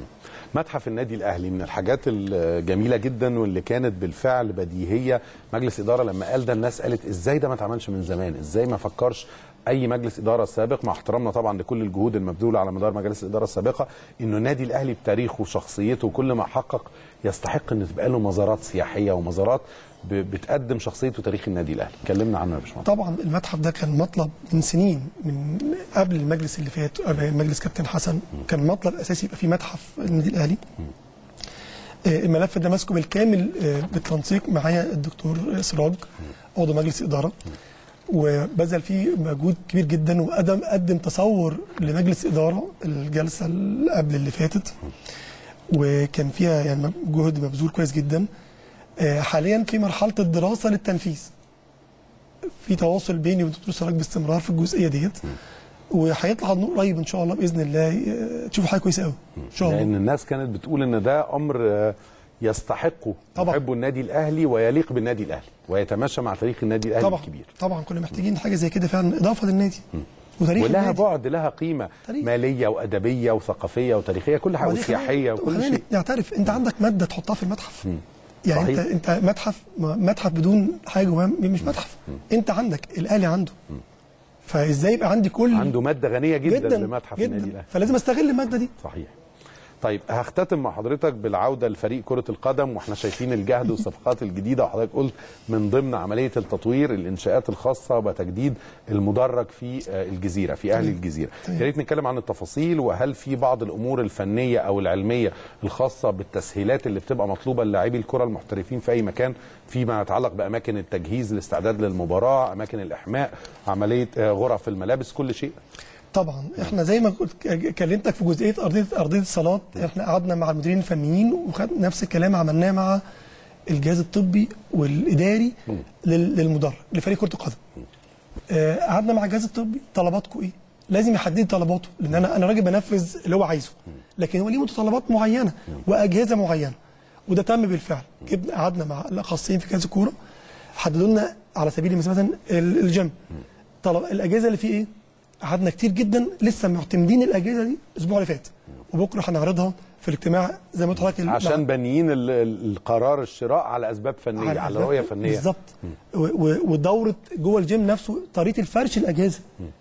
متحف النادي الاهلي من الحاجات الجميله جدا واللي كانت بالفعل بديهيه. مجلس اداره لما قال ده الناس قالت ازاي ده ما اتعملش من زمان، ازاي ما فكرش اي مجلس اداره سابق، مع احترامنا طبعا لكل الجهود المبذوله على مدار مجالس الاداره السابقه، انه النادي الاهلي بتاريخه وشخصيته وكل ما حقق يستحق ان تبقى له مزارات سياحيه ومزارات بتقدم شخصيه وتاريخ النادي الاهلي. كلمنا عنه يا باشمهندس. طبعا المتحف ده كان مطلب من سنين، من قبل المجلس اللي فات، قبل مجلس كابتن حسن، كان مطلب اساسي يبقى في متحف النادي الاهلي. الملف ده ماسكه بالكامل بالتنسيق معايا الدكتور سراج عضو مجلس اداره، وبذل فيه مجهود كبير جدا، وقدم قدم تصور لمجلس اداره الجلسه اللي قبل اللي فاتت، وكان فيها يعني جهد مبذول كويس جدا. حاليا في مرحله الدراسه للتنفيذ، في تواصل بيني والدكتور سراج باستمرار في الجزئيه ديت، وهيطلع النور قريب ان شاء الله باذن الله، تشوفوا حاجه كويسه قوي ان شاء الله. لان الناس كانت بتقول ان ده امر يستحقه يحبوا النادي الاهلي ويليق بالنادي الاهلي ويتماشى مع تاريخ النادي الاهلي طبعا الكبير. طبعا كنا محتاجين حاجه زي كده فعلا، اضافه للنادي وتاريخ ولها النادي. بعد، لها قيمه تاريخ. ماليه وادبيه وثقافيه وتاريخيه، كل حاجه وسياحيه وكل شيء. نعترف انت عندك ماده تحطها في المتحف. م. يعني صحيح. انت انت متحف متحف بدون حاجه مش متحف. م. انت عندك الاهلي عنده. م. فازاي يبقى عندي كل عنده ماده غنيه جدا, جداً لمتحف جداً. النادي الاهلي، فلازم استغل الماده دي. صحيح. طيب هختتم مع حضرتك بالعوده لفريق كره القدم، واحنا شايفين الجهد والصفقات الجديده، وحضرتك قلت من ضمن عمليه التطوير الانشاءات الخاصه بتجديد المدرج في الجزيره، في اهلي الجزيره. يا ريت نتكلم عن التفاصيل، وهل في بعض الامور الفنيه او العلميه الخاصه بالتسهيلات اللي بتبقى مطلوبه للاعبي الكره المحترفين في اي مكان فيما يتعلق باماكن التجهيز الاستعداد للمباراه، اماكن الاحماء، عمليه غرف الملابس، كل شيء؟ طبعا احنا زي ما كلمتك في جزئيه ارضيه ارضيه الصالات، احنا قعدنا مع المديرين الفنيين وخدنا نفس الكلام عملناه مع الجهاز الطبي والاداري للمدرج لفريق كره القدم. قعدنا مع الجهاز الطبي، طلباتكم ايه؟ لازم يحدد طلباته، لان انا انا راجل بنفذ اللي هو عايزه، لكن هو ليه متطلبات معينه واجهزه معينه، وده تم بالفعل. جبنا قعدنا مع الاخصائيين في جهاز الكوره، حددوا لنا على سبيل المثال مثلا الجيم، طلب الاجهزه اللي فيه ايه؟ قعدنا كتير جدا لسه معتمدين الاجهزه دي الاسبوع اللي فات، وبكره هنعرضها في الاجتماع زي ما قلت لحضرتك، عشان بنيين القرار الشراء على اسباب فنيه، على, على رؤيه فنيه بالظبط. ودوره جوه الجيم نفسه طريقه الفرش الاجهزه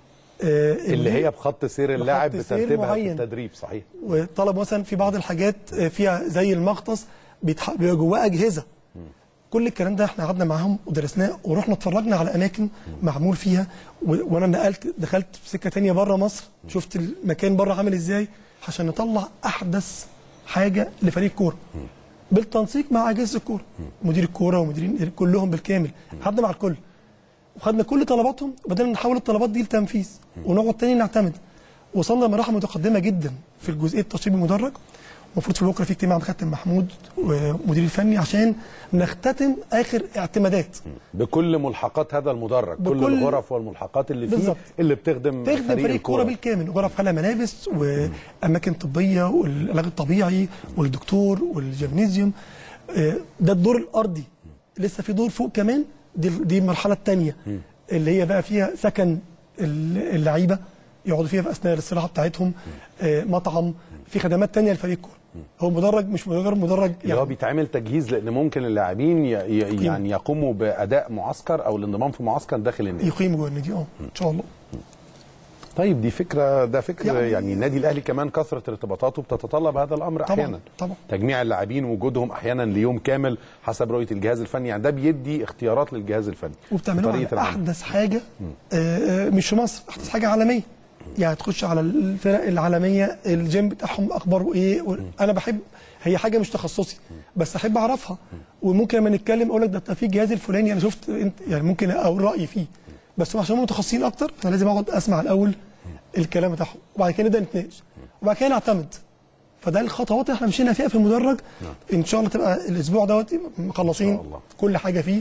آه اللي هي بخط سير اللاعب بترتيبها في التدريب. صحيح. وطلب مثلا في بعض الحاجات فيها زي المغطس بيبقى جواه اجهزه. كل الكلام ده احنا قعدنا معاهم ودرسناه، ورحنا اتفرجنا على اماكن معمول فيها، وانا نقلت دخلت في سكه ثانيه بره مصر، شفت المكان بره عامل ازاي عشان نطلع احدث حاجه لفريق كوره بالتنسيق مع اجهزه الكوره، مدير الكوره ومديرين كلهم بالكامل. قعدنا مع الكل وخدنا كل طلباتهم، وبدأنا نحول الطلبات دي لتنفيذ ونقعد تاني نعتمد. وصلنا لمراحل متقدمه جدا في الجزئيه التشطيب المدرج. المفروض في بكره في اجتماع مع كابتن محمود ومدير الفني عشان نختتم اخر اعتمادات بكل ملحقات هذا المدرج، كل الغرف والملحقات اللي فيه بالزبط. اللي بتخدم تخدم فريق الكوره بالكامل، غرف خلا ملابس واماكن طبيه والعلاج الطبيعي والدكتور والجيمنيزيوم. ده الدور الارضي، لسه في دور فوق كمان، دي دي المرحله الثانيه اللي هي بقى فيها سكن اللعيبه يقعدوا فيها في اثناء الاستراحه بتاعتهم، مطعم، في خدمات ثانيه لفريق الكوره. هو مدرج مش مجرد مدرج يعني هو بيتعمل تجهيز، لان ممكن اللاعبين يعني يقوموا باداء معسكر او الانضمام في معسكر داخل النادي، يقيموا جوه النادي اه ان شاء الله. طيب دي فكره، ده فكر يعني, يعني النادي الاهلي كمان كثره ارتباطاته بتتطلب هذا الامر طبعًا احيانا، طبعا تجميع اللاعبين ووجودهم احيانا ليوم كامل حسب رؤيه الجهاز الفني، يعني ده بيدي اختيارات للجهاز الفني وبتعملوها على احدث حاجه آه مش في مصر، احدث حاجه عالميه. يعني تخش على الفرق العالميه الجيم بتاعهم اخباره ايه، انا بحب، هي حاجه مش تخصصي بس احب اعرفها، وممكن لما نتكلم اقول لك ده في الجهاز الفلاني انا شفت انت يعني ممكن اقول رايي فيه، بس عشان هم متخصصين اكتر فانا لازم اقعد اسمع الاول الكلام بتاعهم وبعد كده نبدا نتناقش وبعد كده نعتمد. فده الخطوات اللي احنا مشينا فيها في المدرج، ان شاء الله تبقى الاسبوع دوت مخلصين كل حاجه فيه،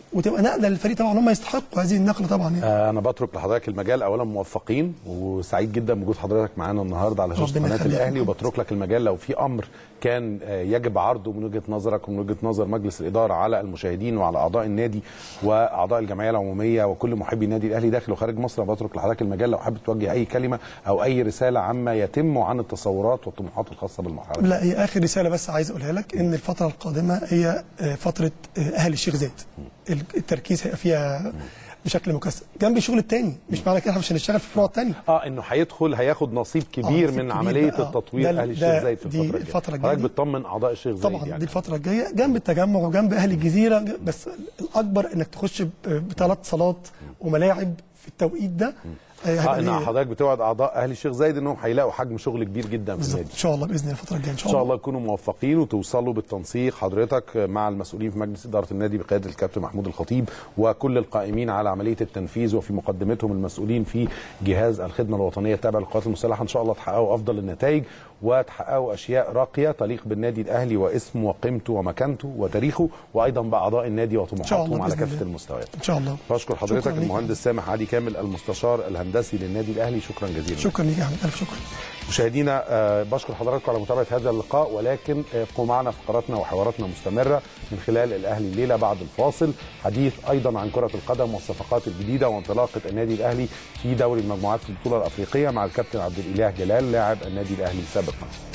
وتبقى نقله للفريق طبعا، هم يستحقوا هذه النقله طبعا يعني. آه انا بترك لحضرتك المجال. اولا موفقين وسعيد جدا بوجود حضرتك معانا النهارده على شاشه قناه الاهلي، وبترك لك المجال لو في امر كان آه يجب عرضه من وجهه نظرك ومن وجهه نظر مجلس الاداره على المشاهدين وعلى اعضاء النادي واعضاء الجمعيه العموميه وكل محبي النادي الاهلي داخل وخارج مصر. بترك لحضرتك المجال لو حابب توجه اي كلمه او اي رساله عما يتم عن التصورات والطموحات الخاصه بالمرحله. لا، هي اخر رساله بس عايز اقولها لك، ان الفتره القادمه هي فتره اهل الشيخ زايد، التركيز هيبقى فيها بشكل مكثف جنب الشغل الثاني. مش معنى كده مش هنشتغل في الفروع الثانيه، اه انه هيدخل هياخد نصيب كبير آه من كبير عمليه بقى. التطوير اهل الشيخ زايد في الفتره الجايه. الفتره الجايه حضرتك بتطمن اعضاء الشيخ زايد طبعا يعني. دي الفتره الجايه جنب التجمع وجنب اهل الجزيره، بس الاكبر انك تخش بثلاث صالات وملاعب في التوقيت ده. اه ان حضرتك بتوعد اعضاء اهل الشيخ زايد انهم هيلاقوا حجم شغل كبير جدا في النادي. ان شاء الله باذن الله الفتره الجايه ان شاء الله. ان شاء الله تكونوا موفقين وتوصلوا بالتنسيق حضرتك مع المسؤولين في مجلس اداره النادي بقياده الكابتن محمود الخطيب وكل القائمين على عمليه التنفيذ وفي مقدمتهم المسؤولين في جهاز الخدمه الوطنيه التابع للقوات المسلحه. ان شاء الله تحققوا افضل النتائج وتحققوا اشياء راقيه تليق بالنادي الاهلي واسمه وقيمته ومكانته وتاريخه، وايضا باعضاء النادي وطموحاتهم على كافه المستويات. ان شاء الله. بشكر حضرتك المهندس سامح عادي كامل المستشار الهندسي للنادي الاهلي، شكرا جزيلا. شكرا ليك يا احمد، الف شكر. مشاهدينا آه بشكر حضراتكم على متابعه هذا اللقاء، ولكن ابقوا معنا، فقراتنا وحواراتنا مستمره من خلال الاهلي الليله بعد الفاصل، حديث ايضا عن كره القدم والصفقات الجديده وانطلاقه النادي الاهلي في دوري المجموعات في البطوله الافريقيه مع الكابتن عبد الاله جلال لاعب النادي الاهلي سابقا.